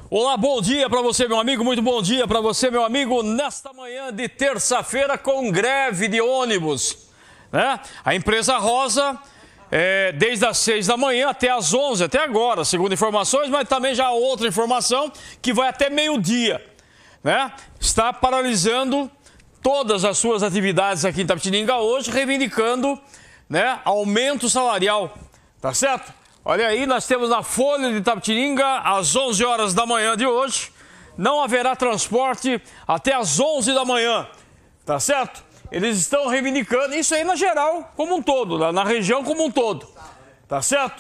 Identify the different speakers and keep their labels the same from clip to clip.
Speaker 1: Olá, bom dia para você, meu amigo, muito bom dia para você, meu amigo, nesta manhã de terça-feira com greve de ônibus, né? A empresa Rosa, desde as 6 da manhã até as 11, até agora, segundo informações, mas também já há outra informação que vai até meio-dia, né? Está paralisando todas as suas atividades aqui em Itapetininga hoje, reivindicando, né, aumento salarial, tá certo? Olha aí, nós temos na Folha de Itapetininga, às 11 horas da manhã de hoje, não haverá transporte até às 11 da manhã, tá certo? Eles estão reivindicando, isso aí na geral, como um todo, na região como um todo, tá certo?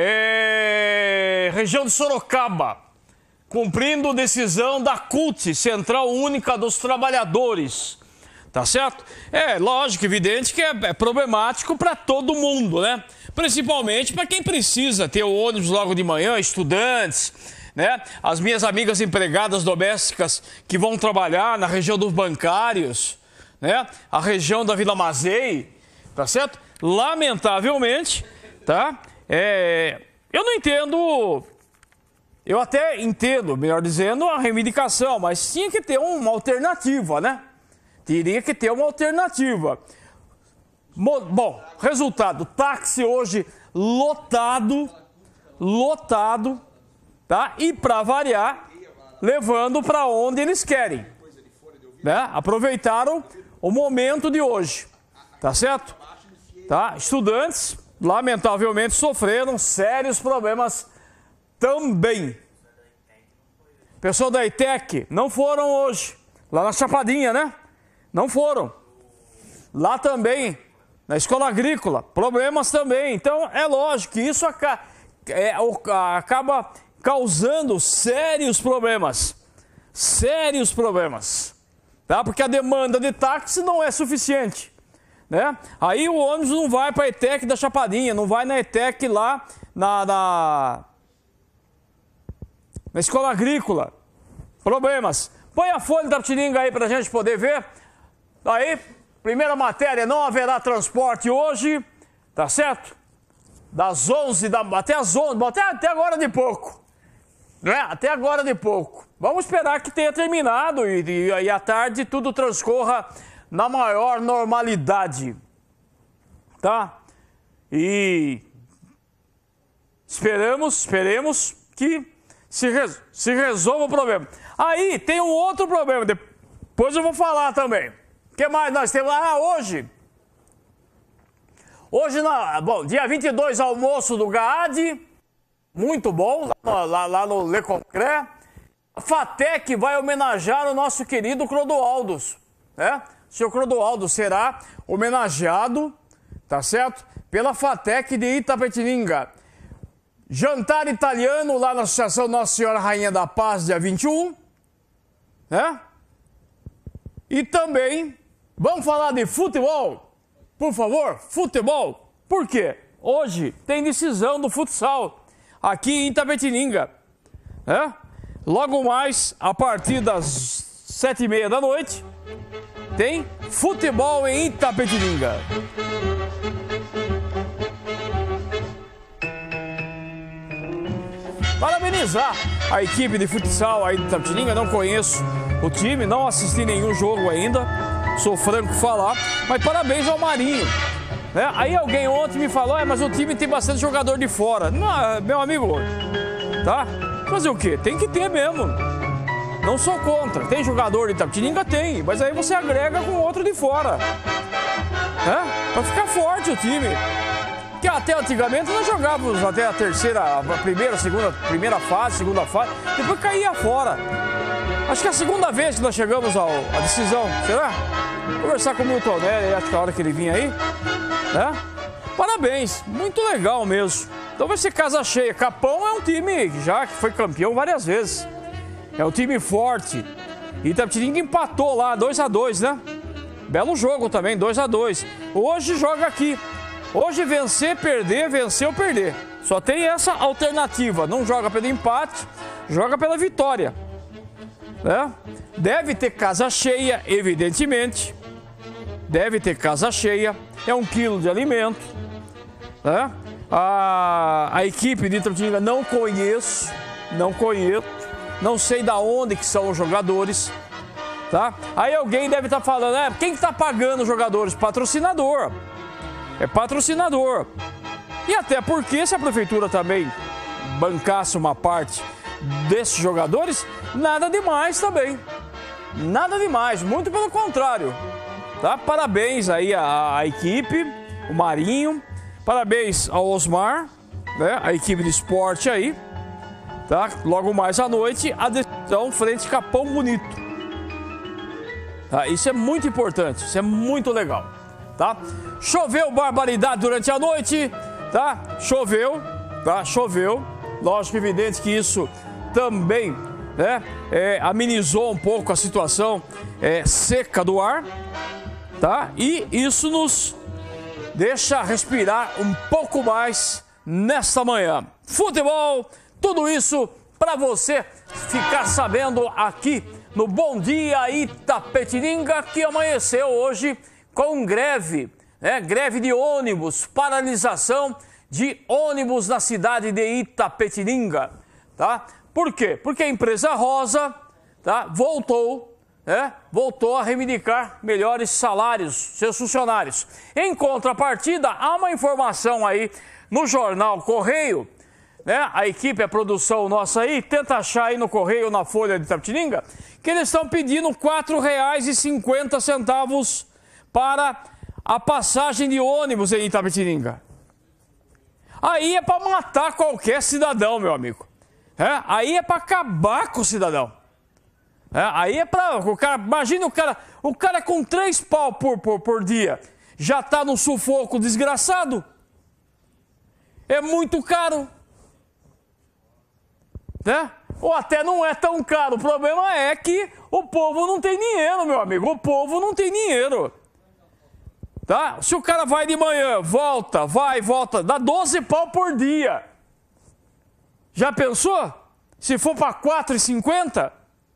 Speaker 1: Região de Sorocaba, cumprindo decisão da CUT, Central Única dos Trabalhadores, tá certo? É lógico, evidente que é problemático para todo mundo, né? Principalmente para quem precisa ter o ônibus logo de manhã, estudantes, né? As minhas amigas empregadas domésticas que vão trabalhar na região dos bancários, né? A região da Vila Mazei, tá certo? Lamentavelmente, tá? Eu não entendo, eu até entendo, melhor dizendo, a reivindicação, mas tinha que ter uma alternativa, né? Teria que ter uma alternativa. Bom, resultado, táxi hoje lotado, tá? E para variar, levando para onde eles querem, né? Aproveitaram o momento de hoje, tá certo? Tá? Estudantes, lamentavelmente, sofreram sérios problemas também. Pessoal da ETEC não foram hoje, lá na Chapadinha, né? Não foram. Lá também, na escola agrícola, problemas também. Então, é lógico que isso acaba causando sérios problemas. Sérios problemas. Tá? Porque a demanda de táxi não é suficiente, né? Aí o ônibus não vai para a ETEC da Chapadinha, não vai na ETEC lá na escola agrícola. Problemas. Põe a Folha da Itapetininga aí para a gente poder ver. Aí, primeira matéria, não haverá transporte hoje, tá certo? Das 11 até as 11, até agora de pouco, né? Até agora de pouco. Vamos esperar que tenha terminado e à tarde tudo transcorra na maior normalidade, tá? E esperemos que se resolva o problema. Aí tem um outro problema, depois eu vou falar também. O que mais nós temos? Hoje, bom, dia 22, almoço do GAAD, muito bom, lá no Le Concret. A FATEC vai homenagear o nosso querido Clodoaldos, né? O senhor Clodoaldo será homenageado, tá certo? Pela FATEC de Itapetininga. Jantar italiano lá na Associação Nossa Senhora Rainha da Paz, dia 21, né? E também... Vamos falar de futebol? Por favor, futebol. Por quê? Hoje tem decisão do futsal aqui em Itapetininga, né? Logo mais, a partir das 7h30 da noite, tem futebol em Itapetininga. Parabenizar a equipe de futsal aí de Itapetininga. Não conheço o time, não assisti nenhum jogo ainda. Sou franco falar, mas parabéns ao Marinho, né? Aí alguém ontem me falou, mas o time tem bastante jogador de fora. Não, meu amigo, tá? Fazer o quê? Tem que ter mesmo. Não sou contra. Tem jogador de Itapetininga? Tem, mas aí você agrega com outro de fora, né? Pra ficar forte o time. Que até antigamente nós jogávamos até a primeira fase, segunda fase, depois caía fora. Acho que é a segunda vez que nós chegamos à decisão, será? Vou conversar com o Milton Nery, acho que a hora que ele vinha aí, né? Parabéns, muito legal mesmo. Então vai ser casa cheia. Capão é um time que foi campeão várias vezes. É um time forte. E Itapetininga empatou lá, 2-2, né? Belo jogo também, 2-2. Hoje joga aqui. Hoje vencer, perder, vencer ou perder. Só tem essa alternativa. Não joga pelo empate, joga pela vitória. Né? Deve ter casa cheia, evidentemente. Deve ter casa cheia. É 1 quilo de alimento, né? A equipe de Itapetininga não conheço, não sei da onde que são os jogadores, tá? Aí alguém deve estar falando, quem que tá pagando os jogadores? Patrocinador. É patrocinador. E até porque se a prefeitura também bancasse uma parte desses jogadores, nada demais também. Nada demais, muito pelo contrário. Tá? Parabéns aí à equipe, o Marinho, parabéns ao Osmar, né? A equipe de esporte aí. Tá? Logo mais à noite, a decisão frente a Capão Bonito. Tá? Isso é muito importante, isso é muito legal. Tá? Choveu barbaridade durante a noite, tá? Choveu, tá? Choveu. Lógico, evidente que isso também, né, amenizou um pouco a situação seca do ar, tá? E isso nos deixa respirar um pouco mais nesta manhã. Futebol, tudo isso para você ficar sabendo aqui no Bom Dia Itapetininga, que amanheceu hoje com greve, né? Greve de ônibus, paralisação de ônibus na cidade de Itapetininga, tá? Por quê? Porque a empresa Rosa, tá, voltou a reivindicar melhores salários, seus funcionários. Em contrapartida, há uma informação aí no jornal Correio, né? A equipe, a produção nossa aí, tenta achar aí no Correio, na Folha de Itapetininga, que eles estão pedindo R$ 4,50 para a passagem de ônibus em Itapetininga. Aí é para matar qualquer cidadão, meu amigo. Aí é para acabar com o cidadão. Aí é para o cara, imagina o cara com 3 pau por dia, já está num sufoco desgraçado. É muito caro. Né? Ou até não é tão caro. O problema é que o povo não tem dinheiro, meu amigo. O povo não tem dinheiro. Tá? Se o cara vai de manhã, volta, dá 12 pau por dia. Já pensou? Se for para 4,50?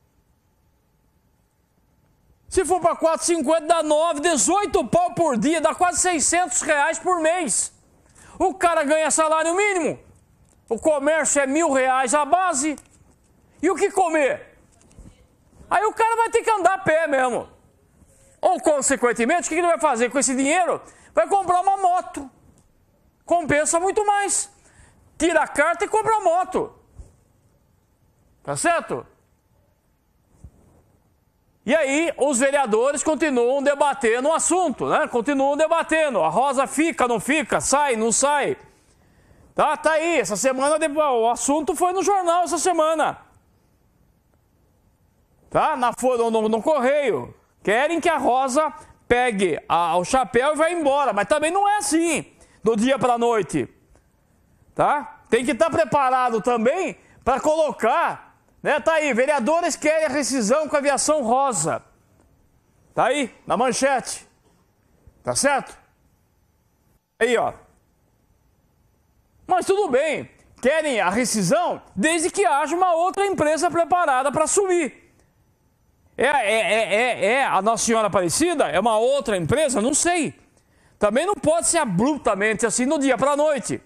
Speaker 1: Se for para 4,50 dá 9, 18 pau por dia, dá quase R$600 por mês. O cara ganha salário mínimo. O comércio é R$1.000 a base. E o que comer? Aí o cara vai ter que andar a pé mesmo. Ou, consequentemente, o que ele vai fazer com esse dinheiro? Vai comprar uma moto. Compensa muito mais. Tira a carta e compra a moto. Tá certo? E aí, os vereadores continuam debatendo o assunto, né? Continuam debatendo. A Rosa fica, não fica, sai, não sai. Tá aí. Essa semana, o assunto foi no jornal essa semana. Tá? No Correio. Querem que a Rosa pegue o chapéu e vá embora, mas também não é assim, do dia para a noite. Tá? Tem que estar preparado também para colocar, né? Tá aí, vereadores querem a rescisão com a aviação Rosa. Tá aí, na manchete. Tá certo? Aí, ó. Mas tudo bem, querem a rescisão desde que haja uma outra empresa preparada para assumir. A Nossa Senhora Aparecida? É uma outra empresa? Não sei. Também não pode ser abruptamente assim do dia para a noite.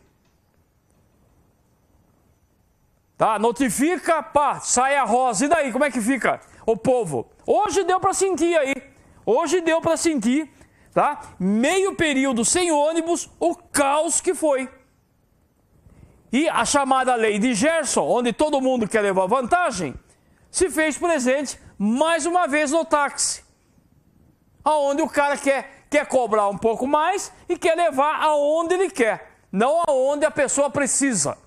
Speaker 1: Tá? Notifica, pá, sai a Rosa. E daí, como é que fica o povo? Hoje deu para sentir aí. Hoje deu para sentir, tá? Meio período sem ônibus, o caos que foi. E a chamada lei de Gerson, onde todo mundo quer levar vantagem, se fez presente mais uma vez no táxi, aonde o cara quer cobrar um pouco mais e quer levar aonde ele quer, não aonde a pessoa precisa.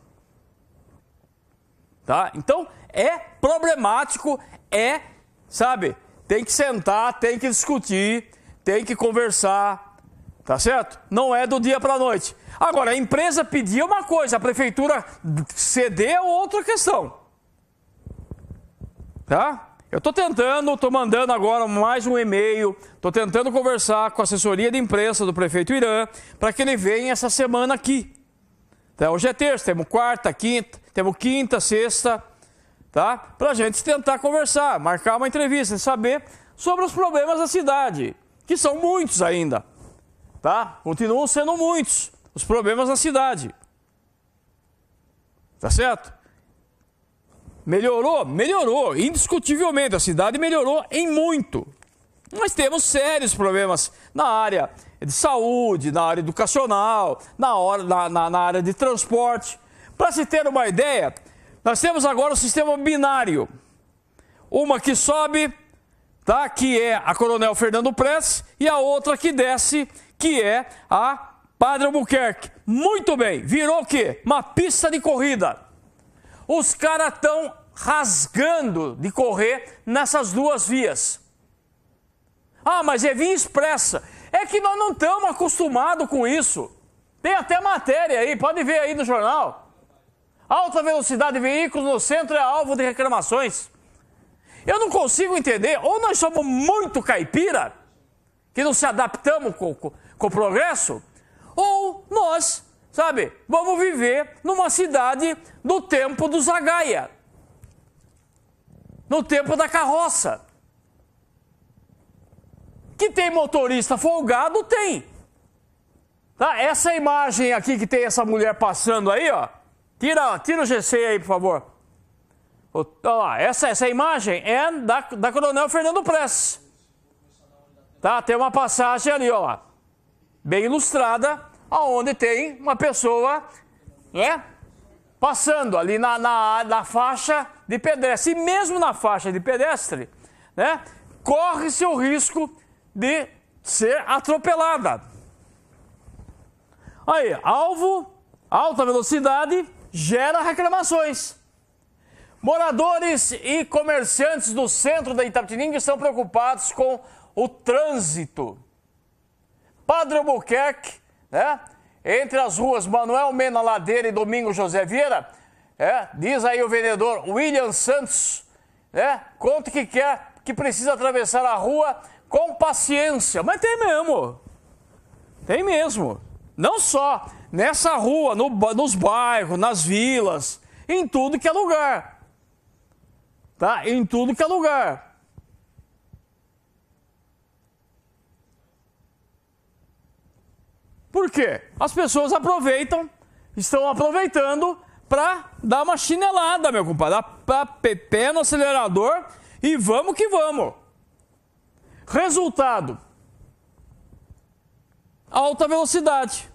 Speaker 1: Tá? Então é problemático, sabe, tem que sentar, tem que discutir, tem que conversar, tá certo? Não é do dia para a noite. Agora, a empresa pedir uma coisa, a prefeitura ceder é outra questão. Tá? Eu estou mandando agora mais um e-mail, estou tentando conversar com a assessoria de imprensa do prefeito Irã, para que ele venha essa semana aqui. Tá? Hoje é terça, temos quarta, quinta, temos quinta, sexta, tá? Para a gente tentar conversar, marcar uma entrevista, saber sobre os problemas da cidade, que são muitos ainda, tá? Continuam sendo muitos os problemas da cidade. Tá certo? Melhorou? Melhorou, indiscutivelmente, a cidade melhorou em muito. Nós temos sérios problemas na área de saúde, na área educacional, na área de transporte. Para se ter uma ideia, nós temos agora o sistema binário. Uma que sobe, tá? Que é a Coronel Fernando Prestes, e a outra que desce, que é a Padre Albuquerque. Muito bem, virou o quê? Uma pista de corrida. Os caras estão rasgando de correr nessas duas vias. Ah, mas é via expressa. É que nós não estamos acostumados com isso. Tem até matéria aí, pode ver aí no jornal. Alta velocidade de veículos no centro é alvo de reclamações. Eu não consigo entender, ou nós somos muito caipira, que não se adaptamos com o progresso, ou nós, sabe, vamos viver numa cidade do tempo do Zagaia, no tempo da carroça. Que tem motorista folgado, tem. Tá? Essa imagem aqui que tem essa mulher passando aí, ó. Tira o GC aí, por favor. Olha lá, essa imagem é da Coronel Fernando Prestes. Tá? Tem uma passagem ali, ó lá. Bem ilustrada, aonde tem uma pessoa, né, passando ali na faixa de pedestre. E mesmo na faixa de pedestre, né, corre-se o risco de ser atropelada. Aí, alvo, alta velocidade, gera reclamações. Moradores e comerciantes do centro da Itapetininga estão preocupados com o trânsito. Padre Albuquerque, né, entre as ruas Manuel Mena Ladeira e Domingo José Vieira, diz aí o vendedor William Santos, né, conta que precisa atravessar a rua com paciência. Mas tem mesmo. Tem mesmo. Não só nessa rua, nos bairros, nas vilas, em tudo que é lugar. Tá? Em tudo que é lugar. Por quê? As pessoas estão aproveitando para dar uma chinelada, meu compadre. Dar pé no acelerador e vamos que vamos. Resultado: alta velocidade.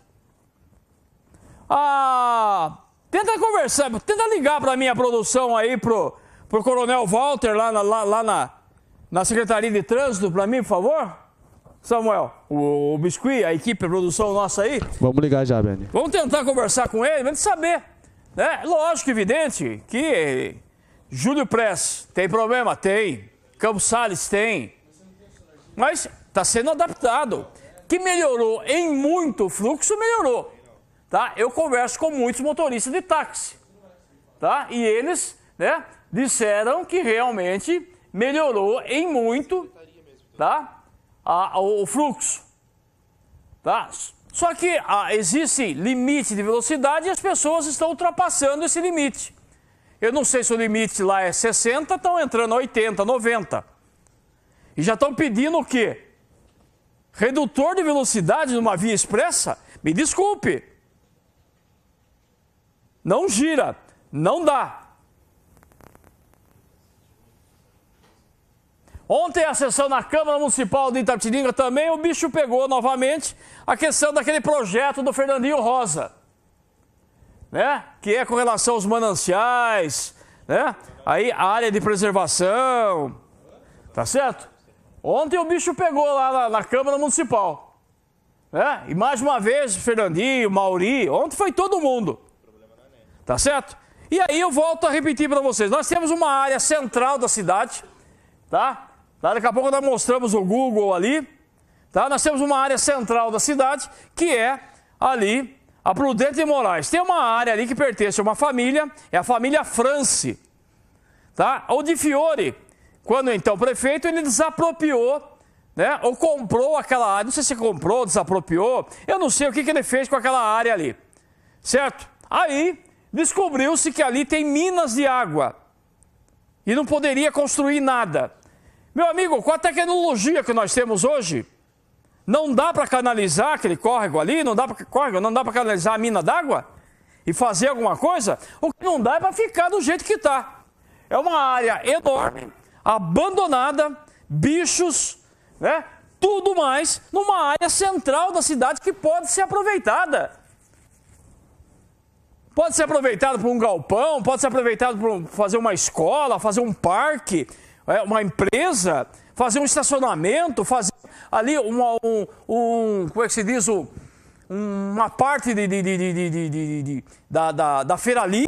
Speaker 1: Tenta conversar, tenta ligar para a minha produção aí, pro Coronel Walter, lá na Secretaria de Trânsito, para mim, por favor. Samuel, o Biscuit, a equipe, a produção nossa aí.
Speaker 2: Vamos ligar já, Beni.
Speaker 1: Vamos tentar conversar com ele, vamos saber. Né? Lógico, evidente, que Júlio Prestes tem problema? Tem. Campos Sales tem. Mas está sendo adaptado. Que melhorou em muito o fluxo, melhorou. Tá? Eu converso com muitos motoristas de táxi. Tá? E eles, né, disseram que realmente melhorou em muito, tá, o fluxo. Tá? Só que existe limite de velocidade e as pessoas estão ultrapassando esse limite. Eu não sei se o limite lá é 60, estão entrando a 80, 90. E já estão pedindo o quê? Redutor de velocidade numa via expressa? Me desculpe. Não gira, não dá. Ontem a sessão na Câmara Municipal de Itapetininga também, o bicho pegou novamente a questão daquele projeto do Fernandinho Rosa, né? Que é com relação aos mananciais, né? Aí a área de preservação, tá certo? Ontem o bicho pegou lá na Câmara Municipal, né? E mais uma vez, Fernandinho, Mauri, ontem foi todo mundo, tá certo? E aí eu volto a repetir para vocês, nós temos uma área central da cidade, tá? Daqui a pouco nós mostramos o Google ali, tá? Nós temos uma área central da cidade, que é ali a Prudente de Moraes. Tem uma área ali que pertence a uma família, é a família France, tá? O Di Fiore, quando então prefeito, ele desapropriou, né? Ou comprou aquela área, não sei se comprou, desapropriou, eu não sei o que ele fez com aquela área ali, certo? Aí descobriu-se que ali tem minas de água e não poderia construir nada. Meu amigo, com a tecnologia que nós temos hoje, não dá para canalizar aquele córrego ali, não dá para canalizar a mina d'água e fazer alguma coisa? O que não dá é para ficar do jeito que está. é uma área enorme, abandonada, bichos, né? Tudo mais, numa área central da cidade que pode ser aproveitada. Pode ser aproveitado para um galpão, pode ser aproveitado para fazer uma escola, fazer um parque, uma empresa, fazer um estacionamento, fazer ali como é que se diz, uma parte da feira livre.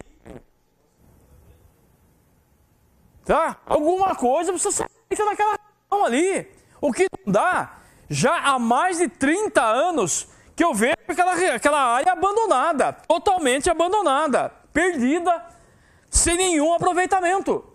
Speaker 1: Tá? Alguma coisa precisa ser feita naquela região ali. O que não dá, já há mais de 30 anos que eu vejo aquela área abandonada, totalmente abandonada, perdida, sem nenhum aproveitamento.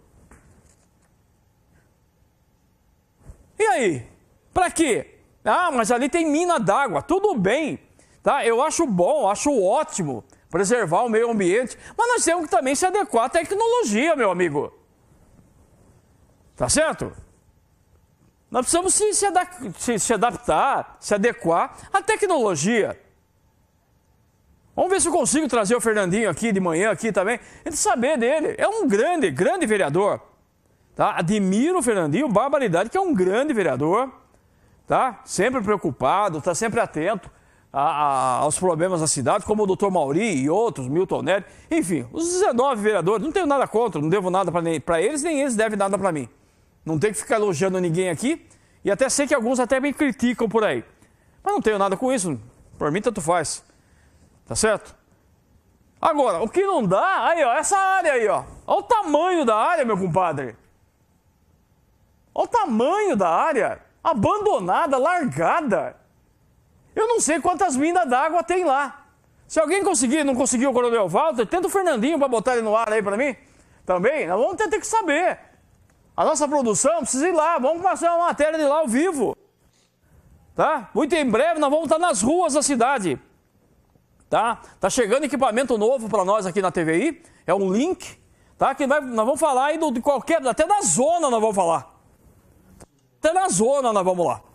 Speaker 1: E aí? Para quê? Ah, mas ali tem mina d'água, tudo bem, tá? Eu acho bom, acho ótimo preservar o meio ambiente, mas nós temos que também se adequar à tecnologia, meu amigo. Tá certo? Nós precisamos se adaptar, se adequar à tecnologia. Vamos ver se eu consigo trazer o Fernandinho aqui de manhã, aqui também, e saber dele. É um grande, grande vereador. Tá? Admiro o Fernandinho, barbaridade, que é um grande vereador. Tá? Sempre preocupado, está sempre atento aos problemas da cidade, como o doutor Mauri e outros, Milton Nery. Enfim, os 19 vereadores, não tenho nada contra, não devo nada para eles, nem eles devem nada para mim. Não tem que ficar elogiando ninguém aqui. E até sei que alguns até me criticam por aí. Mas não tenho nada com isso. Por mim, tanto faz. Tá certo? Agora, o que não dá... Aí, ó, essa área aí, ó. Olha o tamanho da área, meu compadre. Olha o tamanho da área. Abandonada, largada. Eu não sei quantas minas d'água tem lá. Se alguém não conseguiu o Coronel Walter, tenta o Fernandinho para botar ele no ar aí para mim. Também, nós vamos ter que saber. A nossa produção precisa ir lá, vamos passar uma matéria de lá ao vivo. Tá? Muito em breve nós vamos estar nas ruas da cidade. Tá? Tá chegando equipamento novo para nós aqui na TVI, é um link, tá? Que nós vamos falar aí de qualquer, até da zona nós vamos falar. Até na zona nós vamos lá.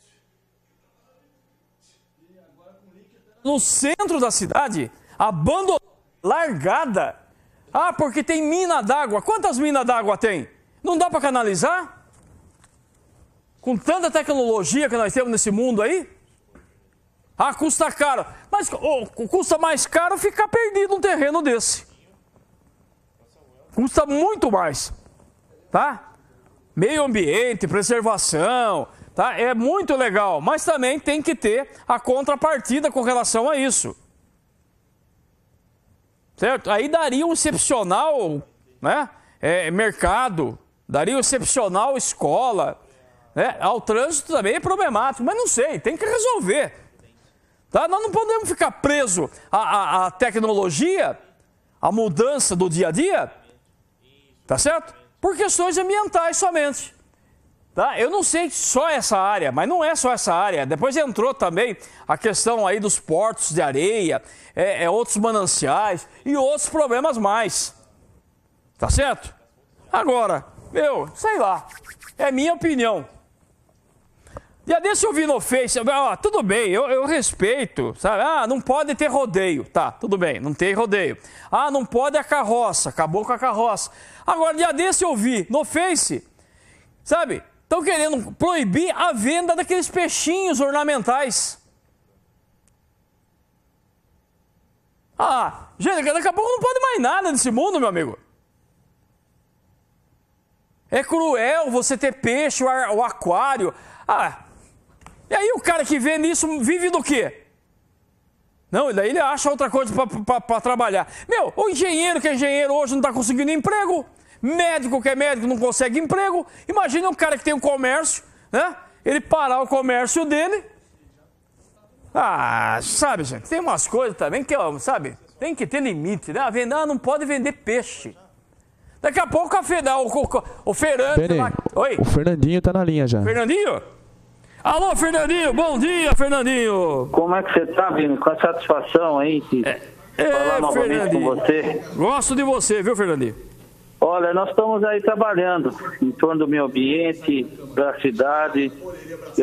Speaker 1: No centro da cidade, abandonada, largada. Ah, porque tem mina d'água. Quantas minas d'água tem? Não dá para canalizar? Com tanta tecnologia que nós temos nesse mundo aí? Ah, custa caro. Mas custa mais caro ficar perdido num terreno desse. Custa muito mais. Tá? Meio ambiente, preservação, tá? É muito legal. Mas também tem que ter a contrapartida com relação a isso. Certo? Aí daria um excepcional, né? Mercado. Daria um excepcional escola, né? Ao trânsito também é problemático, mas não sei, tem que resolver. Tá? Nós não podemos ficar presos à tecnologia, à mudança do dia a dia, tá certo? Por questões ambientais somente. Tá? Eu não sei só essa área, mas não é só essa área. Depois entrou também a questão aí dos portos de areia, outros mananciais e outros problemas mais. Tá certo? Agora, sei lá, é minha opinião. Dia desse eu vi no Face, tudo bem, eu respeito, sabe? Não pode ter rodeio, tá, tudo bem, não tem rodeio. Não pode a carroça, acabou com a carroça. Agora, dia desse eu vi no Face, sabe? Estão querendo proibir a venda daqueles peixinhos ornamentais. Gente, daqui a pouco não pode mais nada nesse mundo, meu amigo. É cruel você ter peixe, o aquário. E aí o cara que vende isso vive do quê? Não, daí ele acha outra coisa para trabalhar. O engenheiro que é engenheiro hoje não está conseguindo emprego. Médico que é médico não consegue emprego. Imagina um cara que tem um comércio, né? Ele parar o comércio dele. Sabe, gente, tem umas coisas também que, sabe, tem que ter limite, né? Não pode vender peixe. Daqui a pouco o Fernando...
Speaker 2: Oi? O Fernandinho tá na linha já.
Speaker 1: Fernandinho? Alô, Fernandinho, bom dia, Fernandinho.
Speaker 3: Como é que você tá, Vini? Com a satisfação aí de falar novamente com você.
Speaker 1: Gosto de você, viu, Fernandinho?
Speaker 3: Olha, nós estamos aí trabalhando em torno do meio ambiente, da cidade.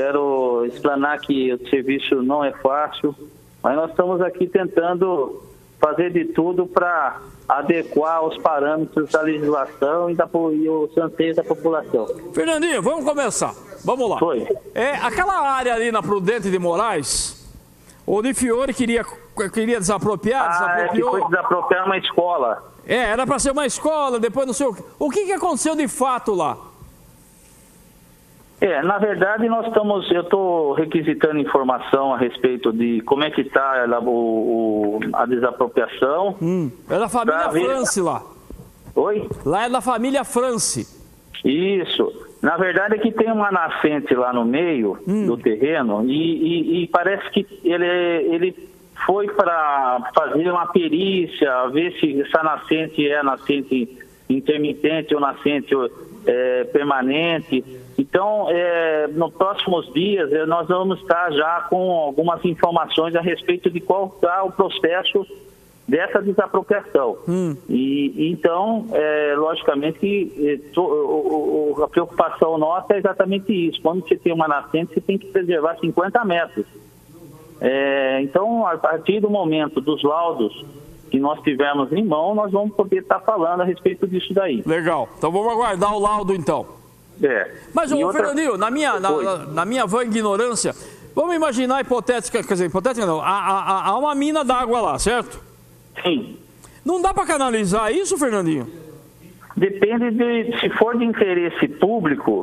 Speaker 3: Quero explanar que o serviço não é fácil, mas nós estamos aqui tentando fazer de tudo para adequar os parâmetros da legislação e os anseios da população.
Speaker 1: Fernandinho, vamos começar. Vamos lá.
Speaker 3: Foi.
Speaker 1: Aquela área ali na Prudente de Moraes, o Di Fiore queria desapropriar,
Speaker 3: desapropriou. Que foi desapropriar uma escola.
Speaker 1: Era para ser uma escola, depois não sei o que. O que aconteceu de fato lá?
Speaker 3: Na verdade, eu estou requisitando informação a respeito de como é que está a desapropriação.
Speaker 1: É da família France lá.
Speaker 3: Oi?
Speaker 1: Lá é da família France.
Speaker 3: Isso. Na verdade é que tem uma nascente lá no meio do terreno e parece que ele foi para fazer uma perícia, ver se essa nascente é nascente intermitente ou nascente permanente. Então, nos próximos dias, nós vamos estar já com algumas informações a respeito de qual está o processo dessa desapropriação. E então, logicamente, a preocupação nossa é exatamente isso. Quando você tem uma nascente, você tem que preservar 50 metros. Então, a partir do momento dos laudos que nós tivermos em mão, nós vamos poder estar falando a respeito disso daí.
Speaker 1: Legal. Então, vamos aguardar o laudo, então. Mas, Fernandinho, na minha vã ignorância, vamos imaginar hipotética não, há uma mina d'água lá, certo?
Speaker 3: Sim.
Speaker 1: Não dá para canalizar isso, Fernandinho?
Speaker 3: Depende se for de interesse público,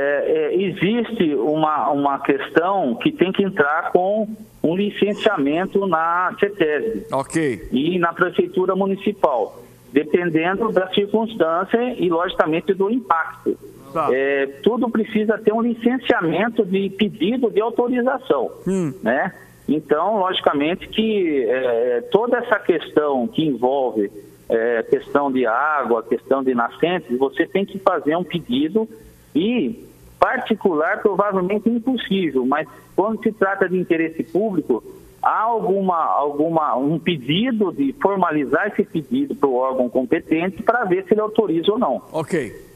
Speaker 3: existe uma questão que tem que entrar com um licenciamento na CETESB.
Speaker 1: Ok.
Speaker 3: E na Prefeitura Municipal, dependendo da circunstância e, logicamente, do impacto. Tá. Tudo precisa ter um licenciamento de pedido de autorização, né? Então, logicamente que toda essa questão que envolve questão de água, questão de nascentes, você tem que fazer um pedido e, particular, provavelmente impossível, mas quando se trata de interesse público, há um pedido de formalizar esse pedido para o órgão competente para ver se ele autoriza ou não.
Speaker 1: Ok.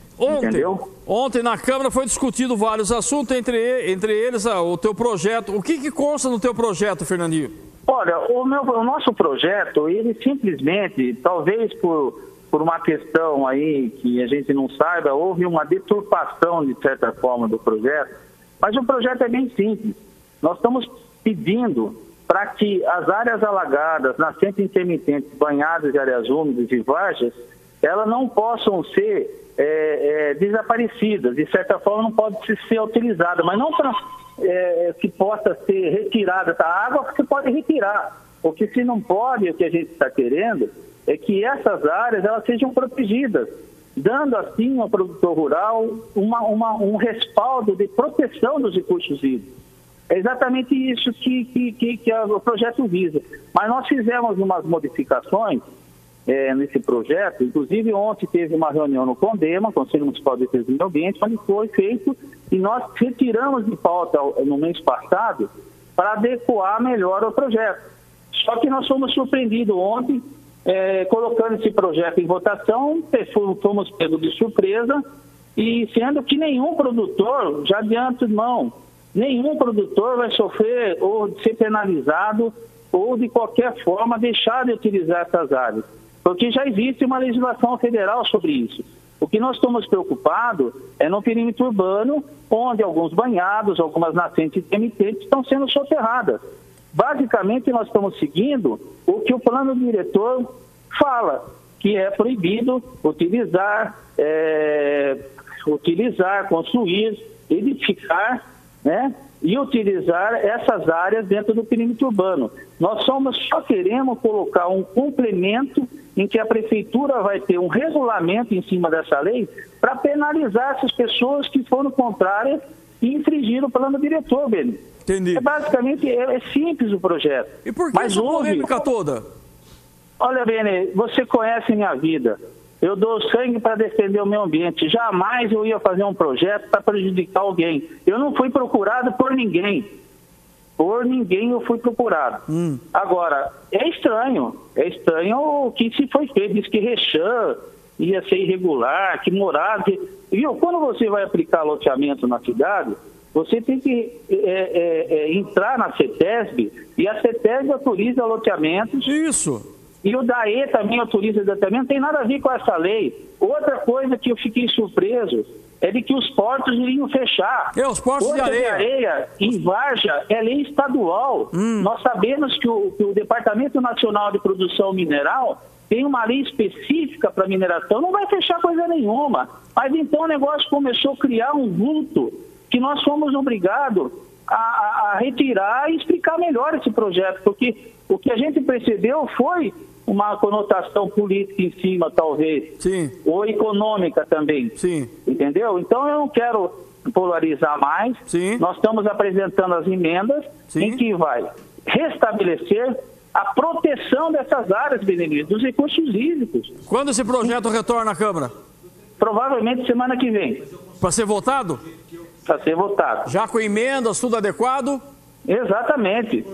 Speaker 1: Ontem na Câmara foi discutido vários assuntos, entre eles o teu projeto. O que consta no teu projeto, Fernandinho?
Speaker 3: Olha, o nosso projeto, ele simplesmente, talvez por uma questão aí que a gente não saiba, houve uma deturpação, de certa forma, do projeto, mas o projeto é bem simples. Nós estamos pedindo para que as áreas alagadas, nascentes intermitentes, banhadas de áreas úmidas e varjas, elas não possam ser desaparecidas, de certa forma não pode ser utilizada, mas não para que possa ser retirada da água, porque pode retirar. O que se não pode, o que a gente está querendo, é que essas áreas elas sejam protegidas, dando assim ao produtor rural um respaldo de proteção dos recursos hídricos. É exatamente isso que o projeto visa. Mas nós fizemos umas modificações nesse projeto. Inclusive, ontem teve uma reunião no CONDEMA, Conselho Municipal de Defesa do Meio Ambiente, onde foi feito e nós retiramos de pauta no mês passado para adequar melhor o projeto. Só que nós fomos surpreendidos ontem, colocando esse projeto em votação, fomos pegos de surpresa, e sendo que nenhum produtor, já adianto não, nenhum produtor vai sofrer ou ser penalizado ou de qualquer forma deixar de utilizar essas áreas, porque já existe uma legislação federal sobre isso. O que nós estamos preocupados é no perímetro urbano, onde alguns banhados, algumas nascentes intermitentes estão sendo soterradas. Basicamente, nós estamos seguindo o que o plano diretor fala, que é proibido utilizar, construir, edificar, né, e utilizar essas áreas dentro do perímetro urbano. Nós só queremos colocar um complemento em que a prefeitura vai ter um regulamento em cima dessa lei para penalizar essas pessoas que foram contrárias e infringiram o plano diretor, Beni.
Speaker 1: Entendi.
Speaker 3: Basicamente, é simples o projeto.
Speaker 1: E por que essa polêmica toda?
Speaker 3: Olha, Beni, você conhece minha vida. Eu dou sangue para defender o meio ambiente. Jamais eu ia fazer um projeto para prejudicar alguém. Eu não fui procurado por ninguém. Por ninguém eu fui procurado. Agora, é estranho o que se foi feito. Diz que Rechã ia ser irregular, que morada. Viu? Quando você vai aplicar loteamento na cidade, você tem que entrar na CETESB e a CETESB autoriza loteamentos.
Speaker 1: Isso.
Speaker 3: E o DAE também autoriza loteamento, não tem nada a ver com essa lei. Outra coisa que eu fiquei surpreso é de que os portos iriam fechar.
Speaker 1: Os portos de areia
Speaker 3: em Varja é lei estadual. Nós sabemos que o Departamento Nacional de Produção Mineral tem uma lei específica para mineração, não vai fechar coisa nenhuma. Mas então o negócio começou a criar um vulto que nós fomos obrigados a retirar e explicar melhor esse projeto, porque o que a gente percebeu foi uma conotação política em cima, talvez.
Speaker 1: Sim.
Speaker 3: Ou econômica também.
Speaker 1: Sim.
Speaker 3: Entendeu? Então eu não quero polarizar mais.
Speaker 1: Sim.
Speaker 3: Nós estamos apresentando as emendas.
Speaker 1: Sim.
Speaker 3: Em que vai restabelecer a proteção dessas áreas, Benemir, dos recursos hídricos.
Speaker 1: Quando esse projeto retorna à Câmara?
Speaker 3: Provavelmente semana que vem.
Speaker 1: Para ser votado?
Speaker 3: Para ser votado.
Speaker 1: Já com emendas, tudo adequado?
Speaker 3: Exatamente.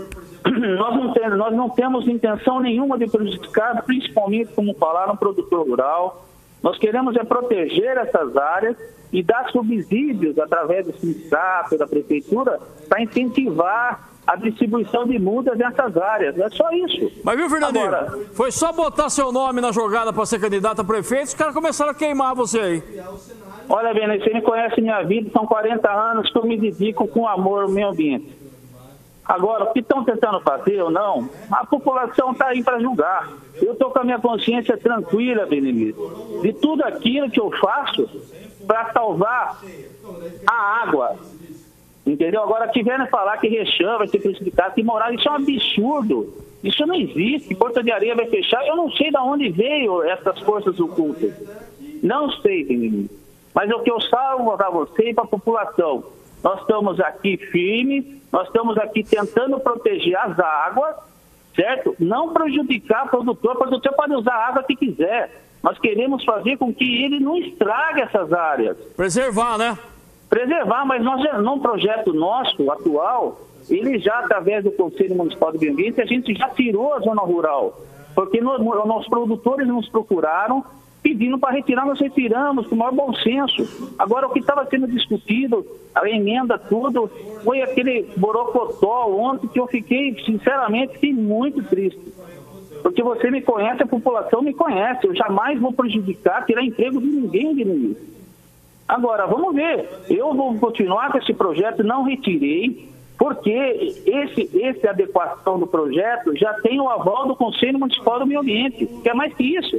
Speaker 3: Nós não temos intenção nenhuma de prejudicar, principalmente, como falaram, o produtor rural. Nós queremos proteger essas áreas e dar subsídios através do sindicato, da prefeitura, para incentivar a distribuição de mudas nessas áreas. É só isso.
Speaker 1: Mas viu, Fernandinho?
Speaker 3: Agora,
Speaker 1: foi só botar seu nome na jogada para ser candidato a prefeito, os caras começaram a queimar você aí.
Speaker 3: Olha, Bene, você me conhece minha vida, são 40 anos que eu me dedico com amor ao meio ambiente. Agora, o que estão tentando fazer ou não, a população está aí para julgar. Eu estou com a minha consciência tranquila, Benemir, de tudo aquilo que eu faço para salvar a água. Entendeu? Agora, que vierem falar que Rechã vai ser prejudicado, que Moraes, isso é um absurdo. Isso não existe. Porto de Areia vai fechar. Eu não sei de onde veio essas forças ocultas. Não sei, Benemir. Mas o que eu salvo para você e para a população, nós estamos aqui firmes, nós estamos aqui tentando proteger as águas, certo? Não prejudicar o produtor pode usar a água que quiser. Nós queremos fazer com que ele não estrague essas áreas.
Speaker 1: Preservar, né?
Speaker 3: Preservar, mas nós já, num projeto nosso, atual, ele já, através do Conselho Municipal do Meio Ambiente, a gente já tirou a zona rural. Porque nossos produtores nos procuraram, pedindo para retirar, nós retiramos com o maior bom senso. Agora, o que estava sendo discutido, a emenda, tudo, foi aquele borocotó ontem que eu fiquei, sinceramente, muito triste. Porque você me conhece, a população me conhece, eu jamais vou prejudicar, tirar emprego de ninguém de mim. Agora, vamos ver, eu vou continuar com esse projeto, não retirei, porque essa adequação do projeto já tem o aval do Conselho Municipal do Meio Ambiente, que é mais que isso.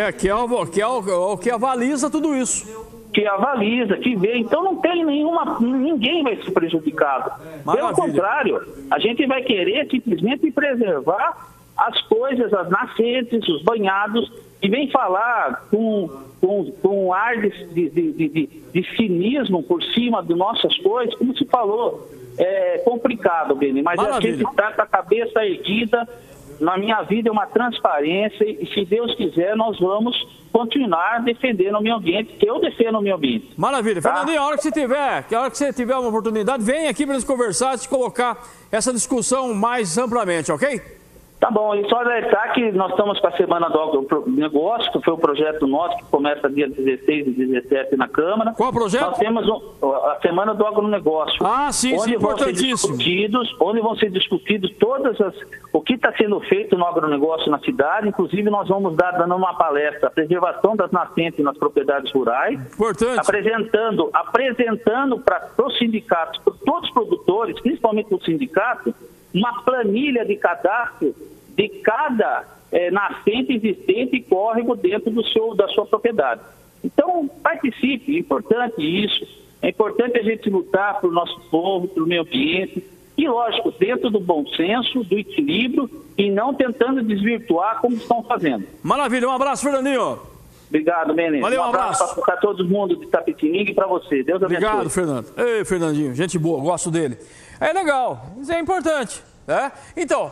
Speaker 1: O que avaliza tudo isso.
Speaker 3: Que avaliza, que vê. Então não tem ninguém vai ser prejudicado.
Speaker 1: Maravilha.
Speaker 3: Pelo contrário, a gente vai querer simplesmente preservar as coisas, as nascentes, os banhados, e vem falar com ar de cinismo por cima de nossas coisas, como se falou. É complicado, Beni, mas a gente está com a cabeça erguida. Na minha vida é uma transparência e, se Deus quiser, nós vamos continuar defendendo o meio ambiente, que eu defendo o meio ambiente.
Speaker 1: Maravilha.
Speaker 3: Tá?
Speaker 1: Fernandinho, a hora que você tiver uma oportunidade, vem aqui para nós conversar e colocar essa discussão mais amplamente, ok?
Speaker 3: Tá bom, e só alertar que nós estamos com a Semana do Agronegócio, que foi um projeto nosso que começa dia 16 e 17 na Câmara.
Speaker 1: Qual projeto?
Speaker 3: Nós temos a Semana do Agronegócio.
Speaker 1: Ah, sim, importantíssimo.
Speaker 3: Onde vão ser discutidos o que está sendo feito no agronegócio na cidade. Inclusive, nós vamos dando uma palestra, a preservação das nascentes nas propriedades rurais.
Speaker 1: Importante.
Speaker 3: Apresentando para os sindicatos, para todos os produtores, principalmente para o sindicato, uma planilha de cadastro de cada nascente existente e córrego dentro da sua propriedade. Então, participe, é importante isso. É importante a gente lutar para o nosso povo, para o meio ambiente, e, lógico, dentro do bom senso, do equilíbrio, e não tentando desvirtuar como estão fazendo.
Speaker 1: Maravilha, um abraço, Fernandinho.
Speaker 3: Obrigado, Menezes.
Speaker 1: Valeu, um abraço
Speaker 3: para todo mundo de Itapetininga e para você. Deus abençoe.
Speaker 1: Obrigado, Fernando. Ei, Fernandinho, gente boa, gosto dele. É legal, isso é importante. Então,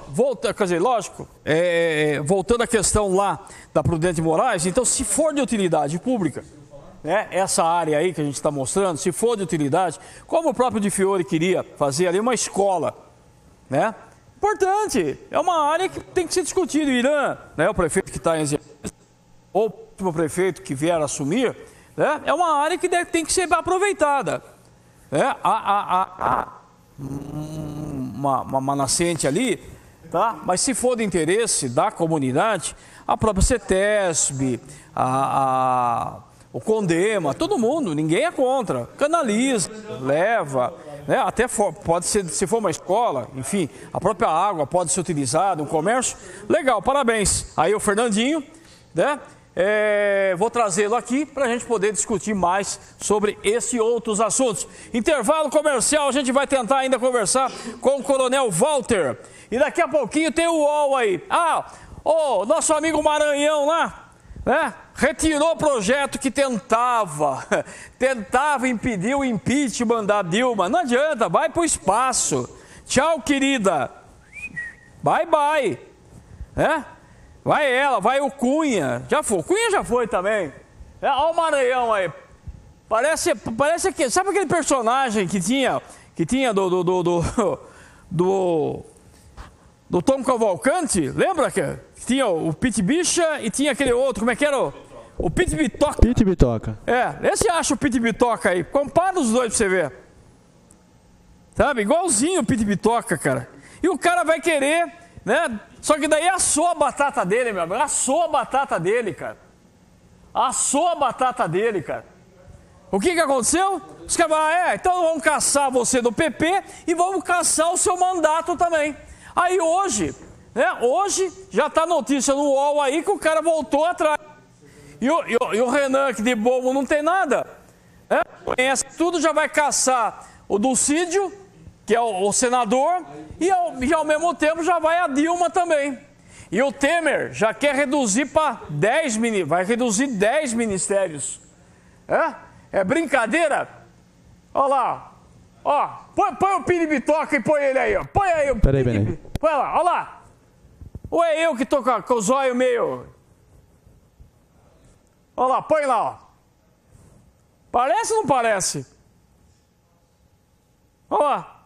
Speaker 1: voltando à questão lá da Prudente Moraes, então, se for de utilidade pública, essa área aí que a gente está mostrando, se for de utilidade, como o próprio Di Fiore queria fazer ali uma escola, importante, é uma área que tem que ser discutida. O Irã, o prefeito que está em exercício, ou o prefeito que vier assumir, é uma área que tem que ser aproveitada. uma nascente ali, tá? Mas se for de interesse da comunidade, a própria CETESB, o CONDEMA, todo mundo, ninguém é contra, canaliza, leva, né? Até pode ser, se for uma escola, enfim, a própria água pode ser utilizada, um comércio, legal, parabéns. Aí o Fernandinho, né? Vou trazê-lo aqui para a gente poder discutir mais sobre esse e outros assuntos. Intervalo comercial, a gente vai tentar ainda conversar com o Coronel Walter. E daqui a pouquinho tem o UOL aí. O nosso amigo Maranhão lá, né? Retirou o projeto que tentava impedir o impeachment da Dilma. Não adianta, vai para o espaço. Tchau, querida. Bye, bye. Vai ela, vai o Cunha. Já foi, o Cunha já foi também. Olha o Maranhão aí. Parece que, sabe aquele personagem que tinha do Tom Cavalcante? Lembra que tinha o Pit Bicha e tinha aquele outro, como é que era? O Pit Bitoca.
Speaker 2: Pit Bitoca.
Speaker 1: Esse acha o Pit Bitoca aí. Compara os dois pra você ver. Sabe? Igualzinho o Pit Bitoca, cara. E o cara vai querer, né? Só que daí assou a batata dele, meu amigo. Assou a batata dele, cara. Assou a batata dele, cara. O que aconteceu? Os caras falaram, então vamos caçar você do PP e vamos caçar o seu mandato também. Aí hoje, né? Hoje já tá notícia no UOL aí que o cara voltou atrás. E o Renan, que de bobo não tem nada, né? Conhece tudo, já vai caçar o Dulcídio, que é o senador, e ao mesmo tempo já vai a Dilma também. E o Temer já quer reduzir para 10 ministérios, vai reduzir 10 ministérios. É brincadeira? Olha lá, põe o Pini Bitoca e põe ele aí, ó. Põe aí o Pini. Põe lá, olha lá. Ou é eu que tô com os olhos meio... Olha lá, põe lá, ó. Parece ou não parece? Olha lá.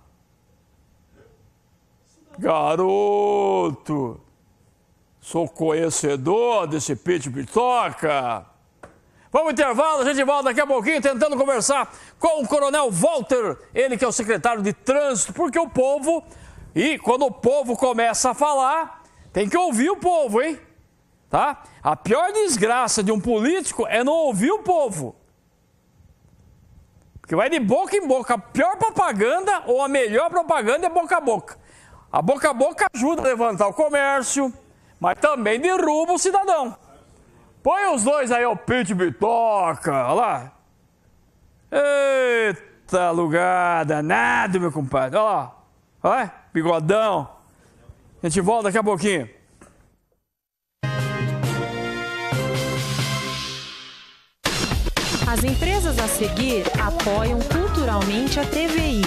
Speaker 1: Garoto, sou conhecedor desse Pit Bitoca. Vamos ao intervalo, a gente volta daqui a pouquinho tentando conversar com o Coronel Walter, ele que é o secretário de trânsito, porque o povo, e quando o povo começa a falar, tem que ouvir o povo, hein? Tá? A pior desgraça de um político é não ouvir o povo. Porque vai de boca em boca. A pior propaganda ou a melhor propaganda é boca a boca. A boca ajuda a levantar o comércio, mas também derruba o cidadão. Põe os dois aí, o Pit Bitoca, olha lá. Eita, lugar danado, meu compadre. Olha lá, olha, bigodão. A gente volta daqui a pouquinho.
Speaker 4: As empresas a seguir apoiam culturalmente a TVI.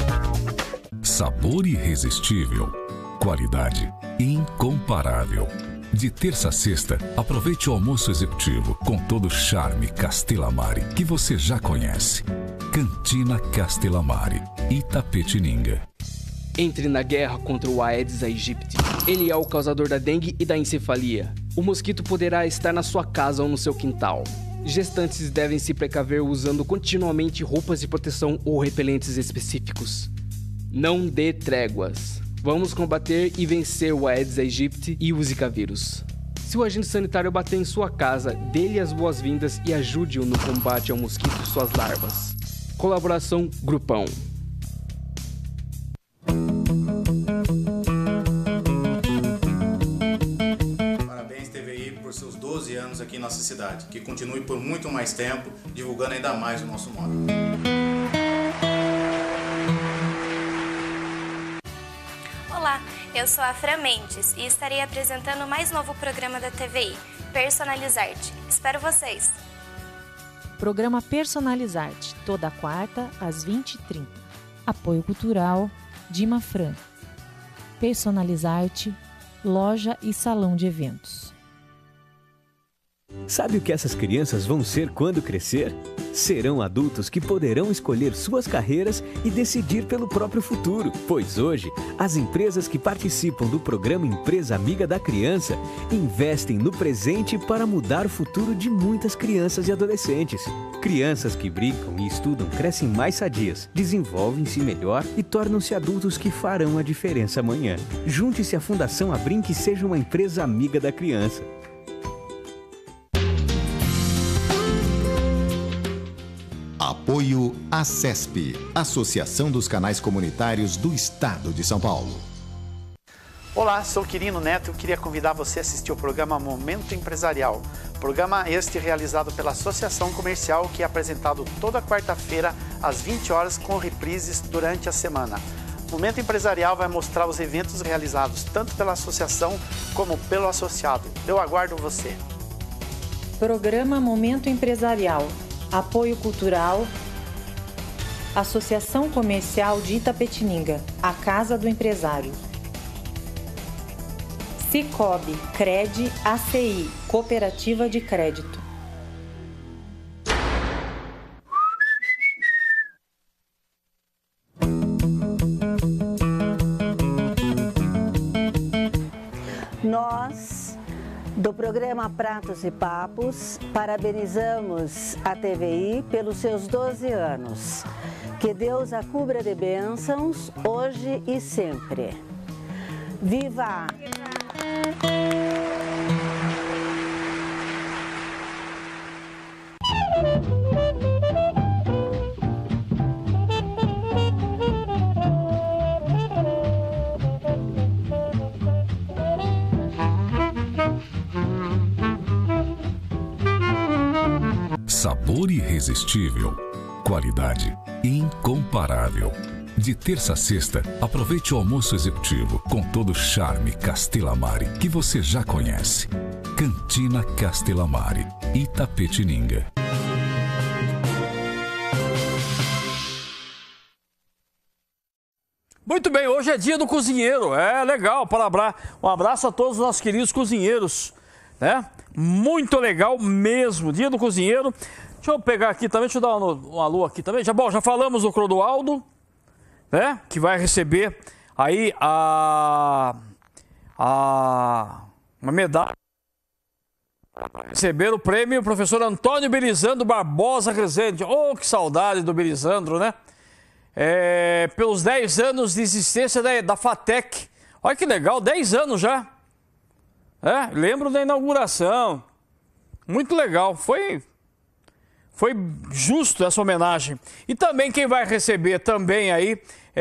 Speaker 5: Sabor irresistível, qualidade incomparável. De terça a sexta, aproveite o almoço executivo com todo o charme Castellamare que você já conhece. Cantina Castellamare, Itapetininga.
Speaker 6: Entre na guerra contra o Aedes aegypti. Ele é o causador da dengue e da encefalia. O mosquito poderá estar na sua casa ou no seu quintal. Gestantes devem se precaver usando continuamente roupas de proteção ou repelentes específicos. Não dê tréguas. Vamos combater e vencer o Aedes aegypti e o Zika vírus. Se o agente sanitário bater em sua casa, dê-lhe as boas-vindas e ajude-o no combate ao mosquito e suas larvas. Colaboração Grupão.
Speaker 7: Parabéns, TVI, por seus 12 anos aqui em nossa cidade. Que continue por muito mais tempo, divulgando ainda mais o nosso modo.
Speaker 8: Olá, eu sou a Fran Mendes e estarei apresentando o mais novo programa da TVI, Personalizarte. Espero vocês!
Speaker 4: Programa Personalizarte, toda quarta às 20h30. Apoio Cultural, Dima Fran. Personalizarte, loja e salão de eventos.
Speaker 9: Sabe o que essas crianças vão ser quando crescer? Serão adultos que poderão escolher suas carreiras e decidir pelo próprio futuro, pois hoje, as empresas que participam do programa Empresa Amiga da Criança investem no presente para mudar o futuro de muitas crianças e adolescentes. Crianças que brincam e estudam crescem mais sadias, desenvolvem-se melhor e tornam-se adultos que farão a diferença amanhã. Junte-se à Fundação Abrinq e seja uma empresa amiga da criança.
Speaker 10: Apoio ACESP, Associação dos Canais Comunitários do Estado de São Paulo.
Speaker 11: Olá, sou Quirino Neto e queria convidar você a assistir o programa Momento Empresarial. Programa este realizado pela Associação Comercial, que é apresentado toda quarta-feira às 20 horas com reprises durante a semana. Momento Empresarial vai mostrar os eventos realizados tanto pela associação como pelo associado. Eu aguardo você.
Speaker 4: Programa Momento Empresarial. Apoio Cultural, Associação Comercial de Itapetininga, a Casa do Empresário. Cicobi, Cred, ACI, Cooperativa de Crédito.
Speaker 12: Nós, do programa Pratos e Papos, parabenizamos a TVI pelos seus 12 anos. Que Deus a cubra de bênçãos, hoje e sempre. Viva!
Speaker 5: Sabor irresistível, qualidade incomparável. De terça a sexta, aproveite o almoço executivo com todo o charme Castelamari que você já conhece. Cantina Castelamari, Itapetininga.
Speaker 1: Muito bem, hoje é dia do cozinheiro, é legal, um abraço a todos os nossos queridos cozinheiros, né? Muito legal mesmo, dia do cozinheiro. Deixa eu pegar aqui também, deixa eu dar uma alô aqui também. Já falamos do Clodoaldo, né? Que vai receber aí uma medalha. Receber o prêmio professor Antônio Belisandro Barbosa Rezende. Oh, que saudade do Belisandro, né? Pelos 10 anos de existência da FATEC. Olha que legal, 10 anos já. Lembro da inauguração. Muito legal. Foi justo essa homenagem. E também quem vai receber também aí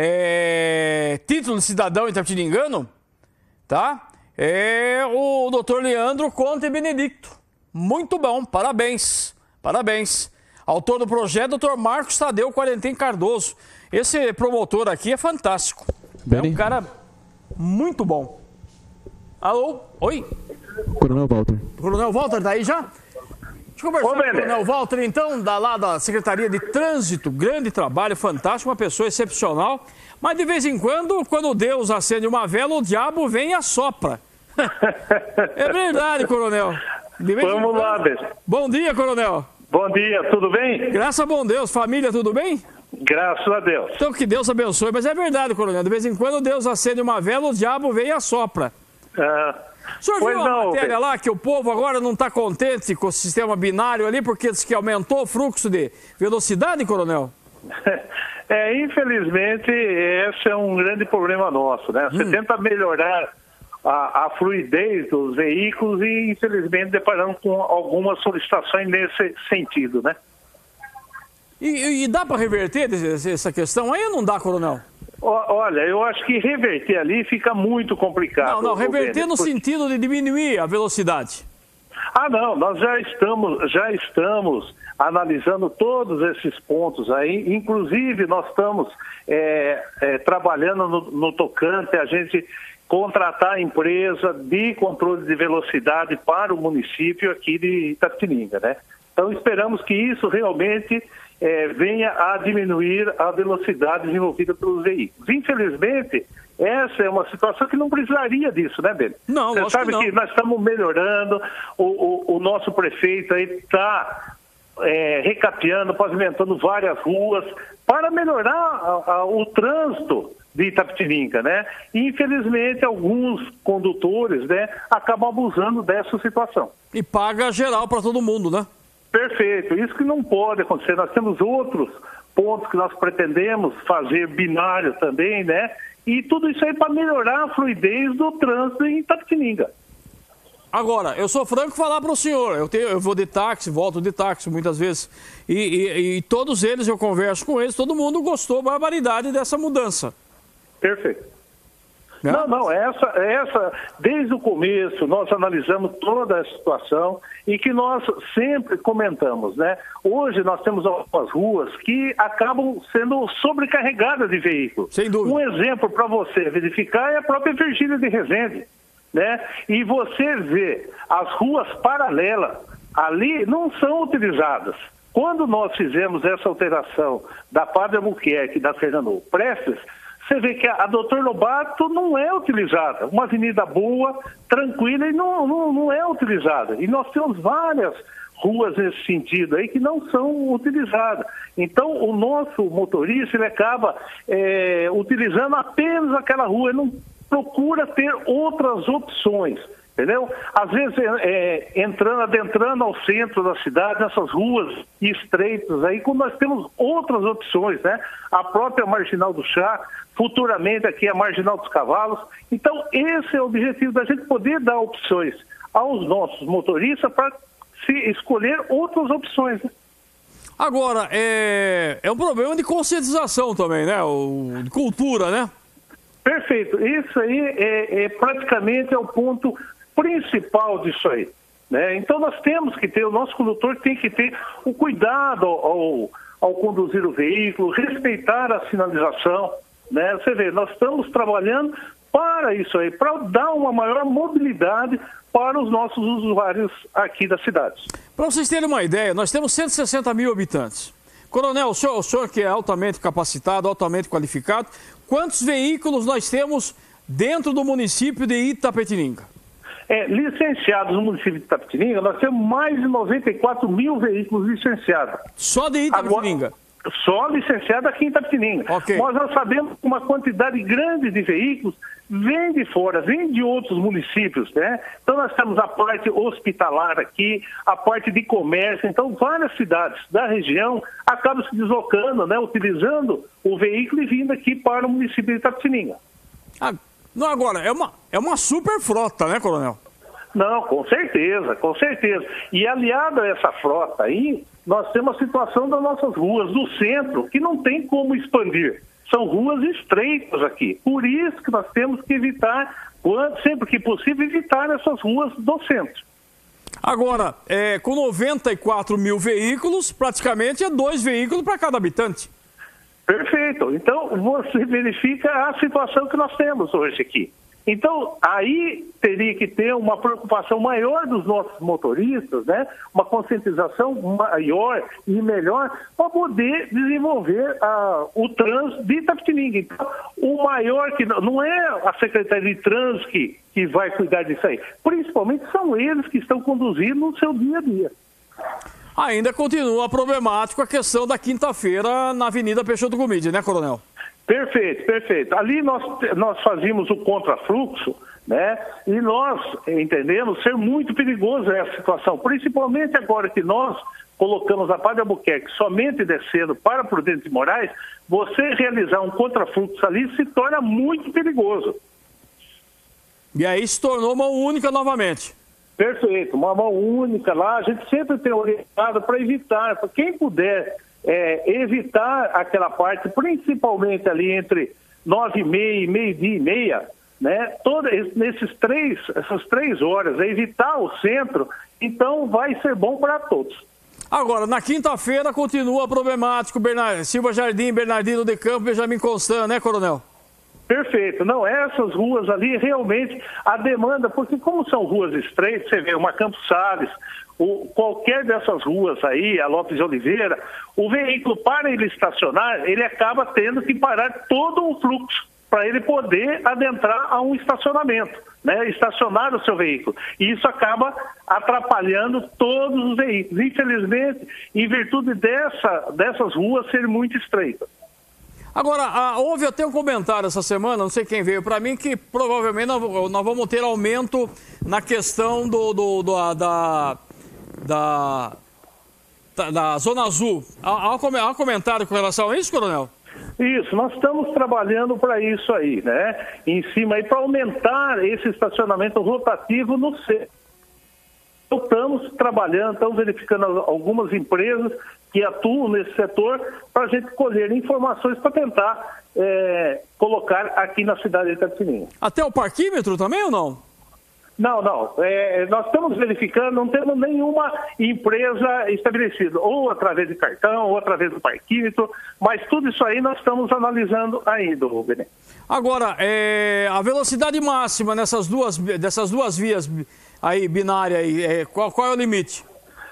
Speaker 1: título de cidadão itapetiningano, tá? É o Dr. Leandro Conte Benedicto. Muito bom, parabéns. Parabéns. Autor do projeto, Dr. Marcos Tadeu Quarentim Cardoso. Esse promotor aqui é fantástico. É um cara muito bom. Alô? Oi?
Speaker 2: Coronel Walter.
Speaker 1: Coronel Walter, tá aí já? Deixa eu conversar com o Coronel Walter, então, lá da Secretaria de Trânsito. Grande trabalho, fantástico, uma pessoa excepcional. Mas de vez em quando Deus acende uma vela, o diabo vem e assopra. É verdade, Coronel.
Speaker 13: Vamos lá, Beto.
Speaker 1: Bom dia, Coronel.
Speaker 13: Bom dia, tudo bem?
Speaker 1: Graças a bom Deus. Família, tudo bem?
Speaker 13: Graças a Deus.
Speaker 1: Então que Deus abençoe. Mas é verdade, Coronel. De vez em quando Deus acende uma vela, o diabo vem e assopra. O senhor viu a matéria lá que o povo agora não está contente com o sistema binário ali porque diz que aumentou o fluxo de velocidade, Coronel?
Speaker 13: Infelizmente, esse é um grande problema nosso, né? Você tenta melhorar a fluidez dos veículos e, infelizmente, deparamos com algumas solicitações nesse sentido, né?
Speaker 1: E dá para reverter essa questão aí ou não dá, Coronel?
Speaker 13: Olha, eu acho que reverter ali fica muito complicado.
Speaker 1: Não, reverter no sentido de diminuir a velocidade.
Speaker 13: Não, nós já estamos analisando todos esses pontos aí, inclusive nós estamos trabalhando no tocante a gente contratar a empresa de controle de velocidade para o município aqui de Itapetininga, né? Então esperamos que isso realmente venha a diminuir a velocidade desenvolvida pelos veículos. Infelizmente, essa é uma situação que não precisaria disso, né, Beni?
Speaker 1: Não,
Speaker 13: você sabe que nós estamos melhorando, o nosso prefeito aí está recapeando, pavimentando várias ruas para melhorar o trânsito de Itapetininga, né? E, infelizmente, alguns condutores, né, acabam abusando dessa situação.
Speaker 1: E paga geral para todo mundo, né?
Speaker 13: Perfeito. Isso que não pode acontecer. Nós temos outros pontos que nós pretendemos fazer binário também, né? E tudo isso aí para melhorar a fluidez do trânsito em Itapetininga.
Speaker 1: Agora, eu sou franco falar para o senhor, eu vou de táxi, volto de táxi muitas vezes, e todos eles, eu converso com eles, todo mundo gostou barbaridade dessa mudança.
Speaker 13: Perfeito. Não, essa, desde o começo, nós analisamos toda a situação e que nós sempre comentamos, né? Hoje nós temos algumas ruas que acabam sendo sobrecarregadas de veículos.
Speaker 1: Sem dúvida.
Speaker 13: Um exemplo para você verificar é a própria Virgínia de Resende, né? E você vê as ruas paralelas ali não são utilizadas. Quando nós fizemos essa alteração da Padre Albuquerque e da Fernando Prestes, você vê que a Doutor Lobato não é utilizada. Uma avenida boa, tranquila, e não é utilizada. E nós temos várias ruas nesse sentido aí que não são utilizadas. Então, o nosso motorista, ele acaba utilizando apenas aquela rua, ele não procura ter outras opções. Entendeu? Às vezes, adentrando ao centro da cidade, nessas ruas estreitas, aí, quando nós temos outras opções, né? A própria Marginal do Chá, futuramente aqui a Marginal dos Cavalos. Então, esse é o objetivo da gente poder dar opções aos nossos motoristas para se escolher outras opções, né?
Speaker 1: Agora, é um problema de conscientização também, né? De cultura, né?
Speaker 13: Perfeito. Isso aí praticamente é o ponto principal disso aí, né? Então nós temos que ter, o nosso condutor tem que ter o cuidado ao conduzir o veículo, respeitar a sinalização, né? Você vê, nós estamos trabalhando para isso aí, para dar uma maior mobilidade para os nossos usuários aqui da cidade.
Speaker 1: Para vocês terem uma ideia, nós temos 160 mil habitantes. Coronel, o senhor que é altamente capacitado, altamente qualificado, quantos veículos nós temos dentro do município de Itapetininga?
Speaker 13: Licenciados no município de Itapetininga, nós temos mais de 94 mil veículos licenciados.
Speaker 1: Só de Itapetininga?
Speaker 13: Agora, só licenciado aqui em Itapetininga.
Speaker 1: Okay.
Speaker 13: Mas nós sabemos que uma quantidade grande de veículos vem de fora, vem de outros municípios, né? Então nós temos a parte hospitalar aqui, a parte de comércio, então várias cidades da região acabam se deslocando, né? Utilizando o veículo e vindo aqui para o município de Itapetininga.
Speaker 1: Não, agora, é uma super frota, né, Coronel?
Speaker 13: Não, com certeza, com certeza. E aliado a essa frota aí, nós temos a situação das nossas ruas do centro, que não tem como expandir. São ruas estreitas aqui. Por isso que nós temos que evitar, sempre que possível, evitar essas ruas do centro.
Speaker 1: Agora, com 94 mil veículos, praticamente é 2 veículos para cada habitante.
Speaker 13: Perfeito. Então, você verifica a situação que nós temos hoje aqui. Então, aí teria que ter uma preocupação maior dos nossos motoristas, né? Uma conscientização maior e melhor para poder desenvolver o trânsito de Itapetininga. Então, o maior que não é a Secretaria de Trânsito que vai cuidar disso aí. Principalmente são eles que estão conduzindo o seu dia a dia.
Speaker 1: Ainda continua problemático a questão da quinta-feira na Avenida Peixoto Gomide, né, Coronel?
Speaker 13: Perfeito, perfeito. Ali nós fazíamos o contrafluxo, né? E nós entendemos ser muito perigoso essa situação, principalmente agora que nós colocamos a Padre Albuquerque somente descendo para Prudente de Moraes, você realizar um contrafluxo ali se torna muito perigoso.
Speaker 1: E aí se tornou uma única novamente.
Speaker 13: Perfeito, uma mão única lá, a gente sempre tem orientado para evitar, para quem puder evitar aquela parte, principalmente ali entre 9h30 e meio-dia e meia, né? Essas 3 horas, evitar o centro, então vai ser bom para todos.
Speaker 1: Agora, na quinta-feira continua problemático, Silva Jardim, Bernardino de Campos, Benjamin Constant, né, Coronel?
Speaker 13: Perfeito. Não, essas ruas ali, realmente, a demanda, porque como são ruas estreitas, você vê uma Campos Sales, qualquer dessas ruas aí, a Lopes de Oliveira, o veículo, para ele estacionar, ele acaba tendo que parar todo o fluxo. para ele poder adentrar a um estacionamento, né? Estacionar o seu veículo. E isso acaba atrapalhando todos os veículos. Infelizmente, em virtude dessas ruas serem muito estreitas.
Speaker 1: Agora, houve até um comentário essa semana, não sei quem veio para mim, que provavelmente nós vamos ter aumento na questão da Zona Azul. Há comentário com relação a isso, coronel?
Speaker 13: Isso, nós estamos trabalhando para isso aí, né? Em cima aí, para aumentar esse estacionamento rotativo no centro. Estamos trabalhando, estamos verificando algumas empresas que atuam nesse setor para a gente colher informações para tentar colocar aqui na cidade de Itapetininga.
Speaker 1: Até o parquímetro também ou não?
Speaker 13: Não. Nós estamos verificando, não temos nenhuma empresa estabelecida, ou através de cartão, ou através do parquímetro, mas tudo isso aí nós estamos analisando ainda, Benê.
Speaker 1: Agora, a velocidade máxima dessas duas vias aí, binárias, qual é o limite?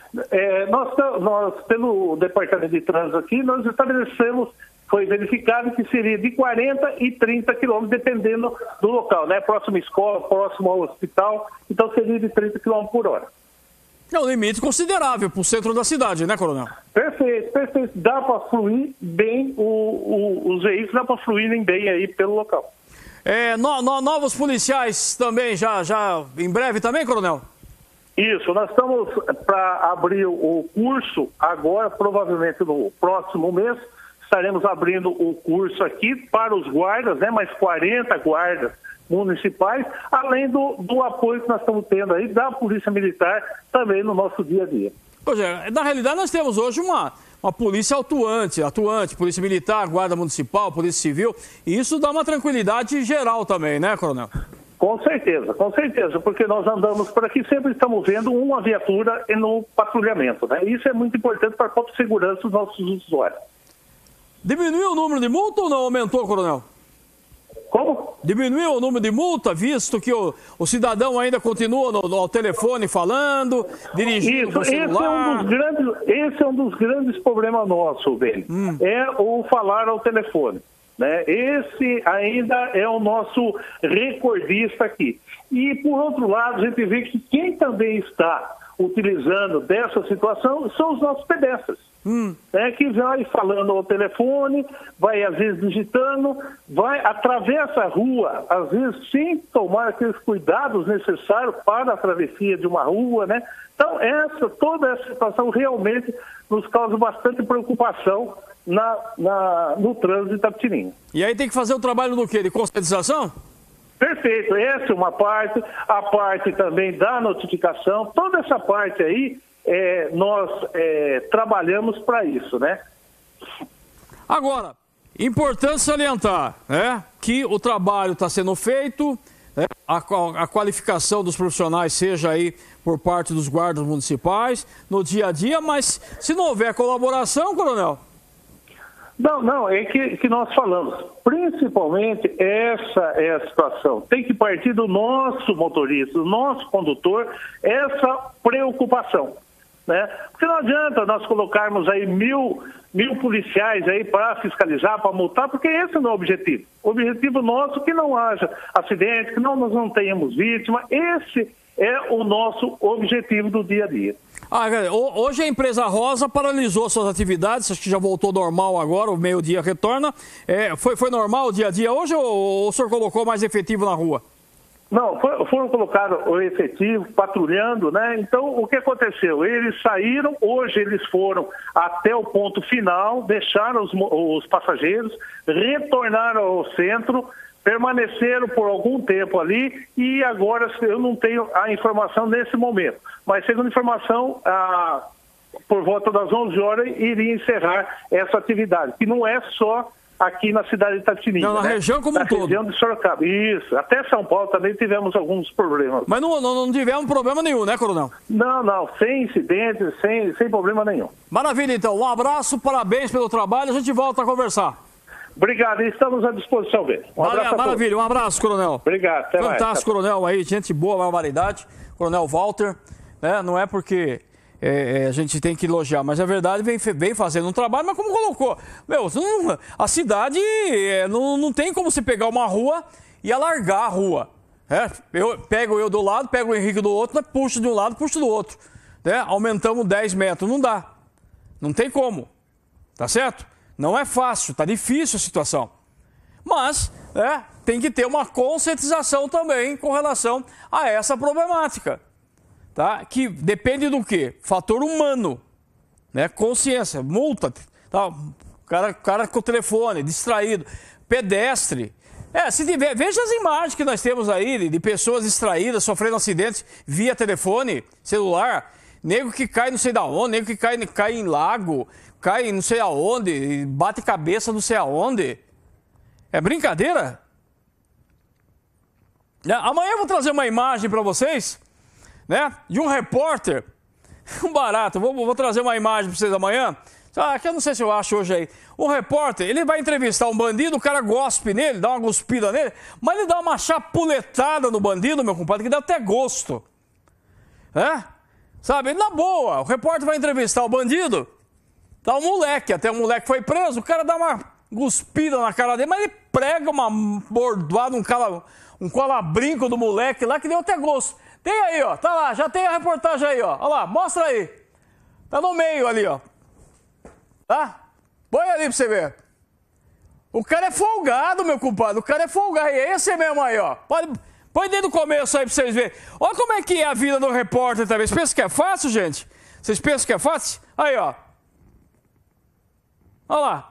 Speaker 13: Nós, pelo Departamento de Trânsito aqui, nós estabelecemos, foi verificado que seria de 40 e 30 quilômetros, dependendo do local, né? Próximo à escola, próximo ao hospital, então seria de 30 quilômetros por hora.
Speaker 1: É um limite considerável para o centro da cidade, né, coronel?
Speaker 13: Perfeito. Dá para fluir bem, os veículos dá para fluírem bem aí pelo local.
Speaker 1: Novos policiais também, já em breve também, coronel?
Speaker 13: Isso, nós estamos para abrir o curso agora, provavelmente no próximo mês. Estaremos abrindo o curso aqui para os guardas, né? Mais 40 guardas municipais, além do apoio que nós estamos tendo aí da Polícia Militar também no nosso dia a dia.
Speaker 1: Pois é, na realidade nós temos hoje uma polícia atuante, Polícia Militar, Guarda Municipal, Polícia Civil, e isso dá uma tranquilidade geral também, né, coronel?
Speaker 13: Com certeza, porque nós andamos por aqui, sempre estamos vendo uma viatura no patrulhamento, né? Isso é muito importante para a própria segurança dos nossos usuários.
Speaker 1: Diminuiu o número de multa ou não aumentou, coronel?
Speaker 13: Como?
Speaker 1: Diminuiu o número de multa, visto que o cidadão ainda continua ao telefone falando, dirigindo no celular?
Speaker 13: Esse é um dos grandes problemas nossos, velho. É o falar ao telefone, né? Esse ainda é o nosso recordista aqui. E, por outro lado, a gente vê que quem também está utilizando dessa situação são os nossos pedestres. Que vai falando ao telefone, vai às vezes digitando, atravessa a rua, às vezes sem tomar aqueles cuidados necessários para a travessia de uma rua, né? Então, toda essa situação realmente nos causa bastante preocupação no trânsito de Itapetininga.
Speaker 1: E aí tem que fazer o trabalho do quê? De conscientização?
Speaker 13: Perfeito, essa é uma parte, a parte também da notificação, toda essa parte aí, nós trabalhamos para isso, né?
Speaker 1: Agora, importante salientar, né, que o trabalho está sendo feito, né, a qualificação dos profissionais seja aí por parte dos guardas municipais no dia a dia, mas se não houver colaboração, coronel?
Speaker 13: Não, é que nós falamos, principalmente essa é a situação. Tem que partir do nosso motorista, do nosso condutor, essa preocupação, né? Porque não adianta nós colocarmos aí mil policiais aí para fiscalizar, para multar, porque esse não é o objetivo. O objetivo nosso é que não haja acidente, que nós não tenhamos vítima. Esse é o nosso objetivo do dia a dia.
Speaker 1: Hoje a empresa Rosa paralisou suas atividades, acho que já voltou normal agora, o meio-dia retorna. Foi normal o dia a dia hoje ou o senhor colocou mais efetivo na rua?
Speaker 13: Não, foram colocados o efetivo, patrulhando, né? Então, o que aconteceu? Eles saíram, hoje eles foram até o ponto final, deixaram os passageiros, retornaram ao centro, permaneceram por algum tempo ali e agora eu não tenho a informação nesse momento. Mas, segundo informação, por volta das 11 horas iria encerrar essa atividade, que não é só aqui na cidade de Itapetininga.
Speaker 1: Não, na região como um todo.
Speaker 13: Na região de Sorocaba. Isso. Até São Paulo também tivemos alguns problemas.
Speaker 1: Mas não tivemos problema nenhum, né, coronel?
Speaker 13: Não. Sem incidentes, sem problema nenhum.
Speaker 1: Maravilha, então. Um abraço, parabéns pelo trabalho. A gente volta a conversar.
Speaker 13: Obrigado, estamos à disposição dele.
Speaker 1: Maravilha, um abraço, coronel.
Speaker 13: Obrigado, até mais.
Speaker 1: Fantástico, coronel aí, gente boa, barbaridade. Coronel Walter, né? Não é porque a gente tem que elogiar, mas a verdade vem fazendo um trabalho, mas como colocou, a cidade não tem como você pegar uma rua e alargar a rua. Pego eu do lado, pego o Henrique do outro, puxo de um lado, puxo do outro. Aumentamos 10 metros, não dá. Não tem como. Tá certo? Não é fácil, tá difícil a situação. Mas tem que ter uma conscientização também com relação a essa problemática. Tá? Que depende do quê? Fator humano. Consciência, multa. Tá? O cara com o telefone, distraído. Pedestre. Veja as imagens que nós temos aí de pessoas distraídas, sofrendo acidentes via telefone, celular. Nego que cai não sei da onde, nego que cai em lago, cai não sei aonde, bate cabeça não sei aonde. É brincadeira? Amanhã eu vou trazer uma imagem para vocês, de um repórter, um barato, vou trazer uma imagem para vocês amanhã, que eu não sei se eu acho hoje aí. Um repórter, ele vai entrevistar um bandido, o cara gospe nele, dá uma guspida nele, mas ele dá uma chapuletada no bandido, meu compadre, que dá até gosto. Sabe, na boa, o repórter vai entrevistar o bandido, tá um moleque, até o moleque foi preso, o cara dá uma guspida na cara dele, mas ele prega uma bordoada, um calabrinco do moleque lá que deu até gosto. Tem aí, ó, tá lá, já tem a reportagem aí, ó, olha lá, mostra aí. Tá no meio ali, ó. Tá? Põe ali pra você ver. O cara é folgado, meu compadre, o cara é folgado, é esse mesmo aí, ó. Põe desde o começo aí pra vocês verem. Olha como é que é a vida do repórter também. Vocês pensam que é fácil, gente? Vocês pensam que é fácil? Aí, ó. Olha lá.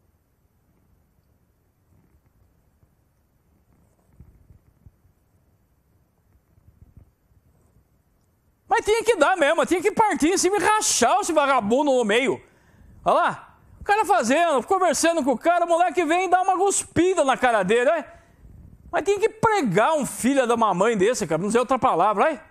Speaker 1: Mas tinha que dar mesmo, tinha que partir em cima e rachar esse vagabundo no meio. Olha lá. O cara fazendo, conversando com o cara, o moleque vem e dá uma guspida na cara dele, né? Mas tem que pregar um filho da mamãe desse, cara, não sei outra palavra, aí.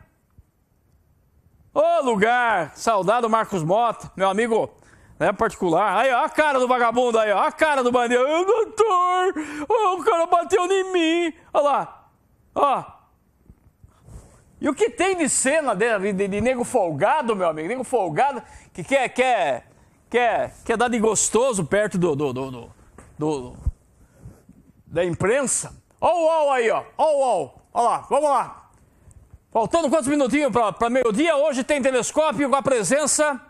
Speaker 1: Ô lugar, saudado Marcos Mota, meu amigo particular. Aí, ó, a cara do vagabundo aí, ó, a cara do bandido. Ô, doutor, o cara bateu em mim. Olha lá, ó. E o que tem de cena de nego folgado, meu amigo, nego folgado, que quer dar de gostoso perto da imprensa. Ó o UOL aí, ó. Ó o UOL. Olha lá, vamos lá. Faltando quantos minutinhos para meio-dia? Hoje tem telescópio com a presença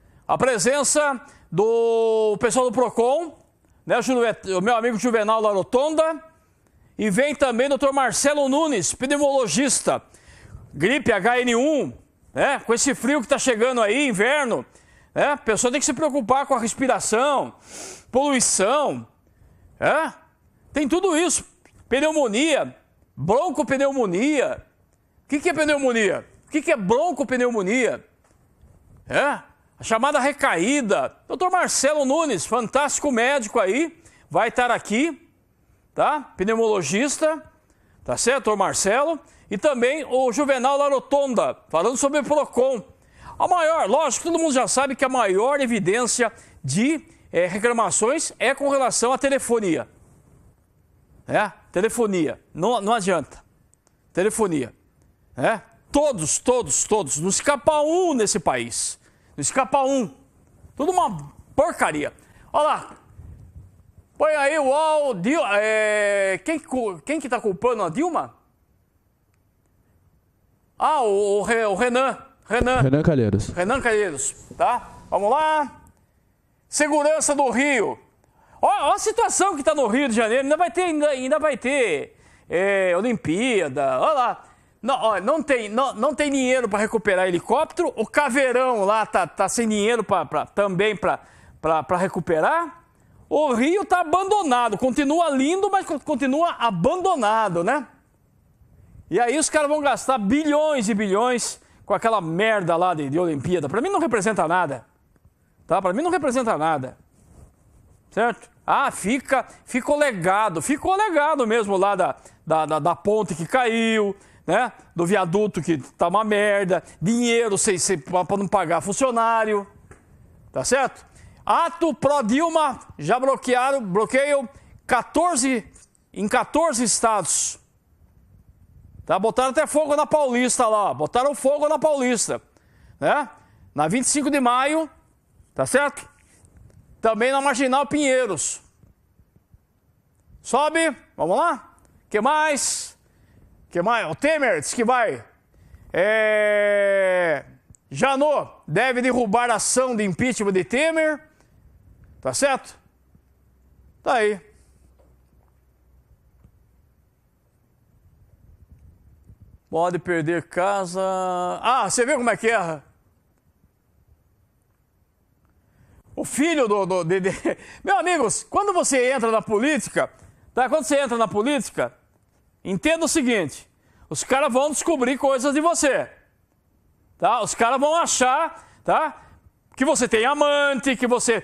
Speaker 1: do pessoal do Procon, o meu amigo Juvenal Larotonda, e vem também o Dr. Marcelo Nunes, pneumologista. Gripe HN1, com esse frio que está chegando aí, inverno, a pessoa tem que se preocupar com a respiração, poluição, tem tudo isso. Pneumonia, broncopneumonia. O que é pneumonia? O que é broncopneumonia? A chamada recaída. Dr. Marcelo Nunes, fantástico médico aí, vai estar aqui, tá? Pneumologista, tá certo, Dr. Marcelo? E também o Juvenal Larotonda, falando sobre o Procon. A maior, lógico, todo mundo já sabe que a maior evidência de reclamações é com relação à telefonia. Telefonia, não adianta. Telefonia. Todos. Não escapa um nesse país. Não escapa um. Tudo uma porcaria. Olha lá. Põe aí o UOL. Quem que tá culpando a Dilma? O Renan
Speaker 2: Calheiros.
Speaker 1: Renan Calheiros, tá? Vamos lá. Segurança do Rio. Olha a situação que está no Rio de Janeiro. Ainda vai ter Olimpíada. Olha lá. Não tem dinheiro para recuperar helicóptero. O Caveirão lá tá sem dinheiro também para recuperar. O Rio está abandonado. Continua lindo, mas continua abandonado, né? E aí os caras vão gastar bilhões e bilhões com aquela merda lá de Olimpíada. Para mim não representa nada. Tá? Para mim não representa nada. Certo? Ficou legado mesmo lá da ponte que caiu, né? Do viaduto que tá uma merda, dinheiro para não pagar funcionário, tá certo? Ato pró-Dilma, já bloqueiam 14 estados. Tá? Botaram até fogo na Paulista lá, botaram fogo na Paulista, né? na 25 de maio, tá certo? Também na Marginal Pinheiros. Sobe, vamos lá? Que mais? O Temer diz que vai. Janot deve derrubar a ação de impeachment de Temer. Tá certo? Tá aí. Pode perder casa. Ah, você vê como é que é? O filho do Meus amigos, quando você entra na política, tá? Quando você entra na política, entenda o seguinte: os caras vão descobrir coisas de você, tá? Os caras vão achar, tá? Que você tem amante, que você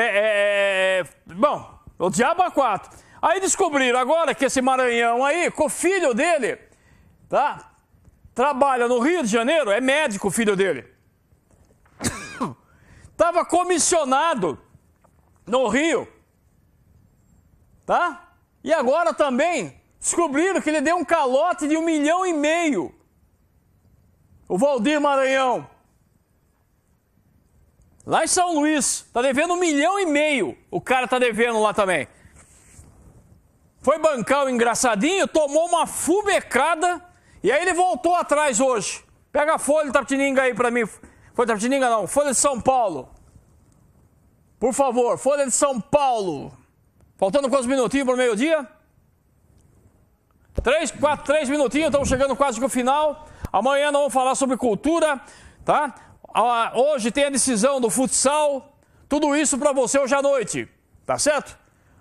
Speaker 1: bom, o diabo a quatro. Aí descobriram agora que esse Maranhão aí, com o filho dele, tá? Trabalha no Rio de Janeiro, é médico o filho dele. Estava comissionado no Rio, tá? E agora também descobriram que ele deu um calote de 1,5 milhão. O Valdir Maranhão. Lá em São Luís, tá devendo 1,5 milhão. O cara tá devendo lá também. Foi bancar o engraçadinho, tomou uma fubecada e aí ele voltou atrás hoje. Pega a Folha de Tapetininga aí pra mim. Folha de Tapetininga não, Folha de São Paulo. Por favor, Folha de São Paulo. Faltando quantos minutinhos para o meio-dia? 3 minutinhos, estamos chegando quase que ao final. Amanhã nós vamos falar sobre cultura, tá? Hoje tem a decisão do futsal. Tudo isso para você hoje à noite, tá certo?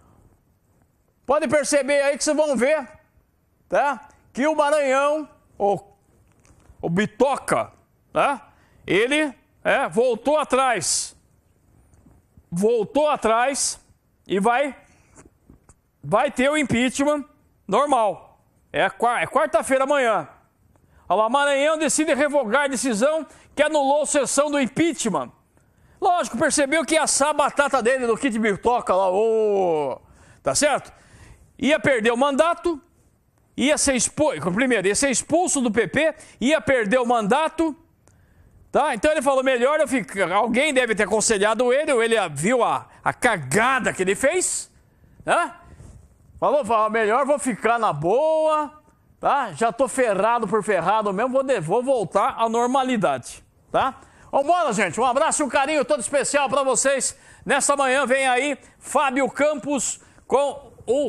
Speaker 1: Pode perceber aí que vocês vão ver, tá? Que o Maranhão, o Bitoca, tá? Ele voltou atrás. Voltou atrás e vai ter o impeachment normal. É quarta-feira amanhã. Olha lá, Maranhão decide revogar a decisão que anulou a sessão do impeachment. Lógico, percebeu que ia assar a batata dele no kit Bitoca lá. Tá certo? Ia perder o mandato, ia ser expulso do PP, ia perder o mandato. Tá? Então ele falou, melhor eu ficar. Alguém deve ter aconselhado ele, ou ele viu a cagada que ele fez, né? Falou, melhor vou ficar na boa, tá? Já tô ferrado por ferrado mesmo, vou voltar à normalidade, tá? Vambora, gente, um abraço e um carinho todo especial para vocês. Nessa manhã vem aí Fábio Campos com o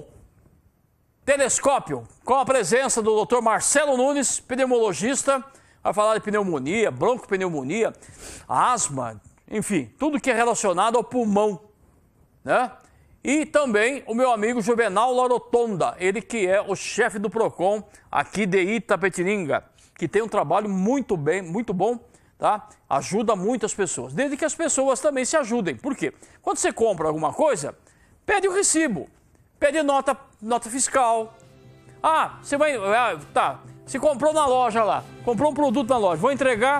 Speaker 1: Telescópio, com a presença do Dr. Marcelo Nunes, pneumologista. Vai falar de pneumonia, broncopneumonia, asma, enfim, tudo que é relacionado ao pulmão, né? E também o meu amigo Juvenal Larotonda, ele que é o chefe do PROCON aqui de Itapetininga, que tem um trabalho muito bom, tá? Ajuda muitas pessoas, desde que as pessoas também se ajudem. Por quê? Quando você compra alguma coisa, pede o recibo, pede nota fiscal. Ah, você vai... tá... Se comprou na loja lá, comprou um produto na loja, vou entregar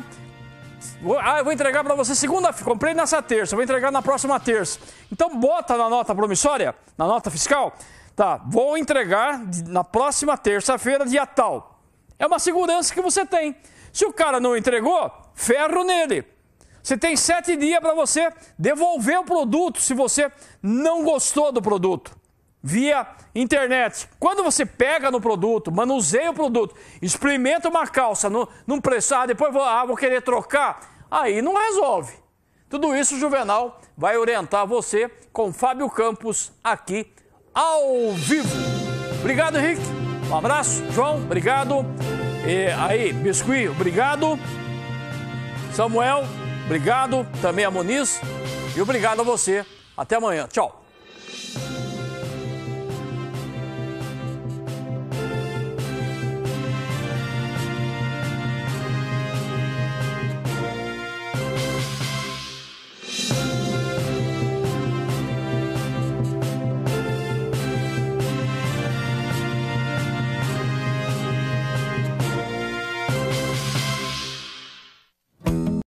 Speaker 1: para você segunda-feira, comprei nessa terça, vou entregar na próxima terça. Então bota na nota promissória, na nota fiscal, tá, vou entregar na próxima terça-feira, dia tal. É uma segurança que você tem. Se o cara não entregou, ferro nele. Você tem 7 dias para você devolver o produto se você não gostou do produto. Via internet. Quando você pega no produto, manuseia o produto, experimenta uma calça, não prestar, depois vou querer trocar, aí não resolve. Tudo isso o Juvenal vai orientar você com Fábio Campos aqui ao vivo. Obrigado, Henrique. Um abraço. João, obrigado. Aí, Biscuit, obrigado. Samuel, obrigado. Também a Moniz. E obrigado a você. Até amanhã. Tchau.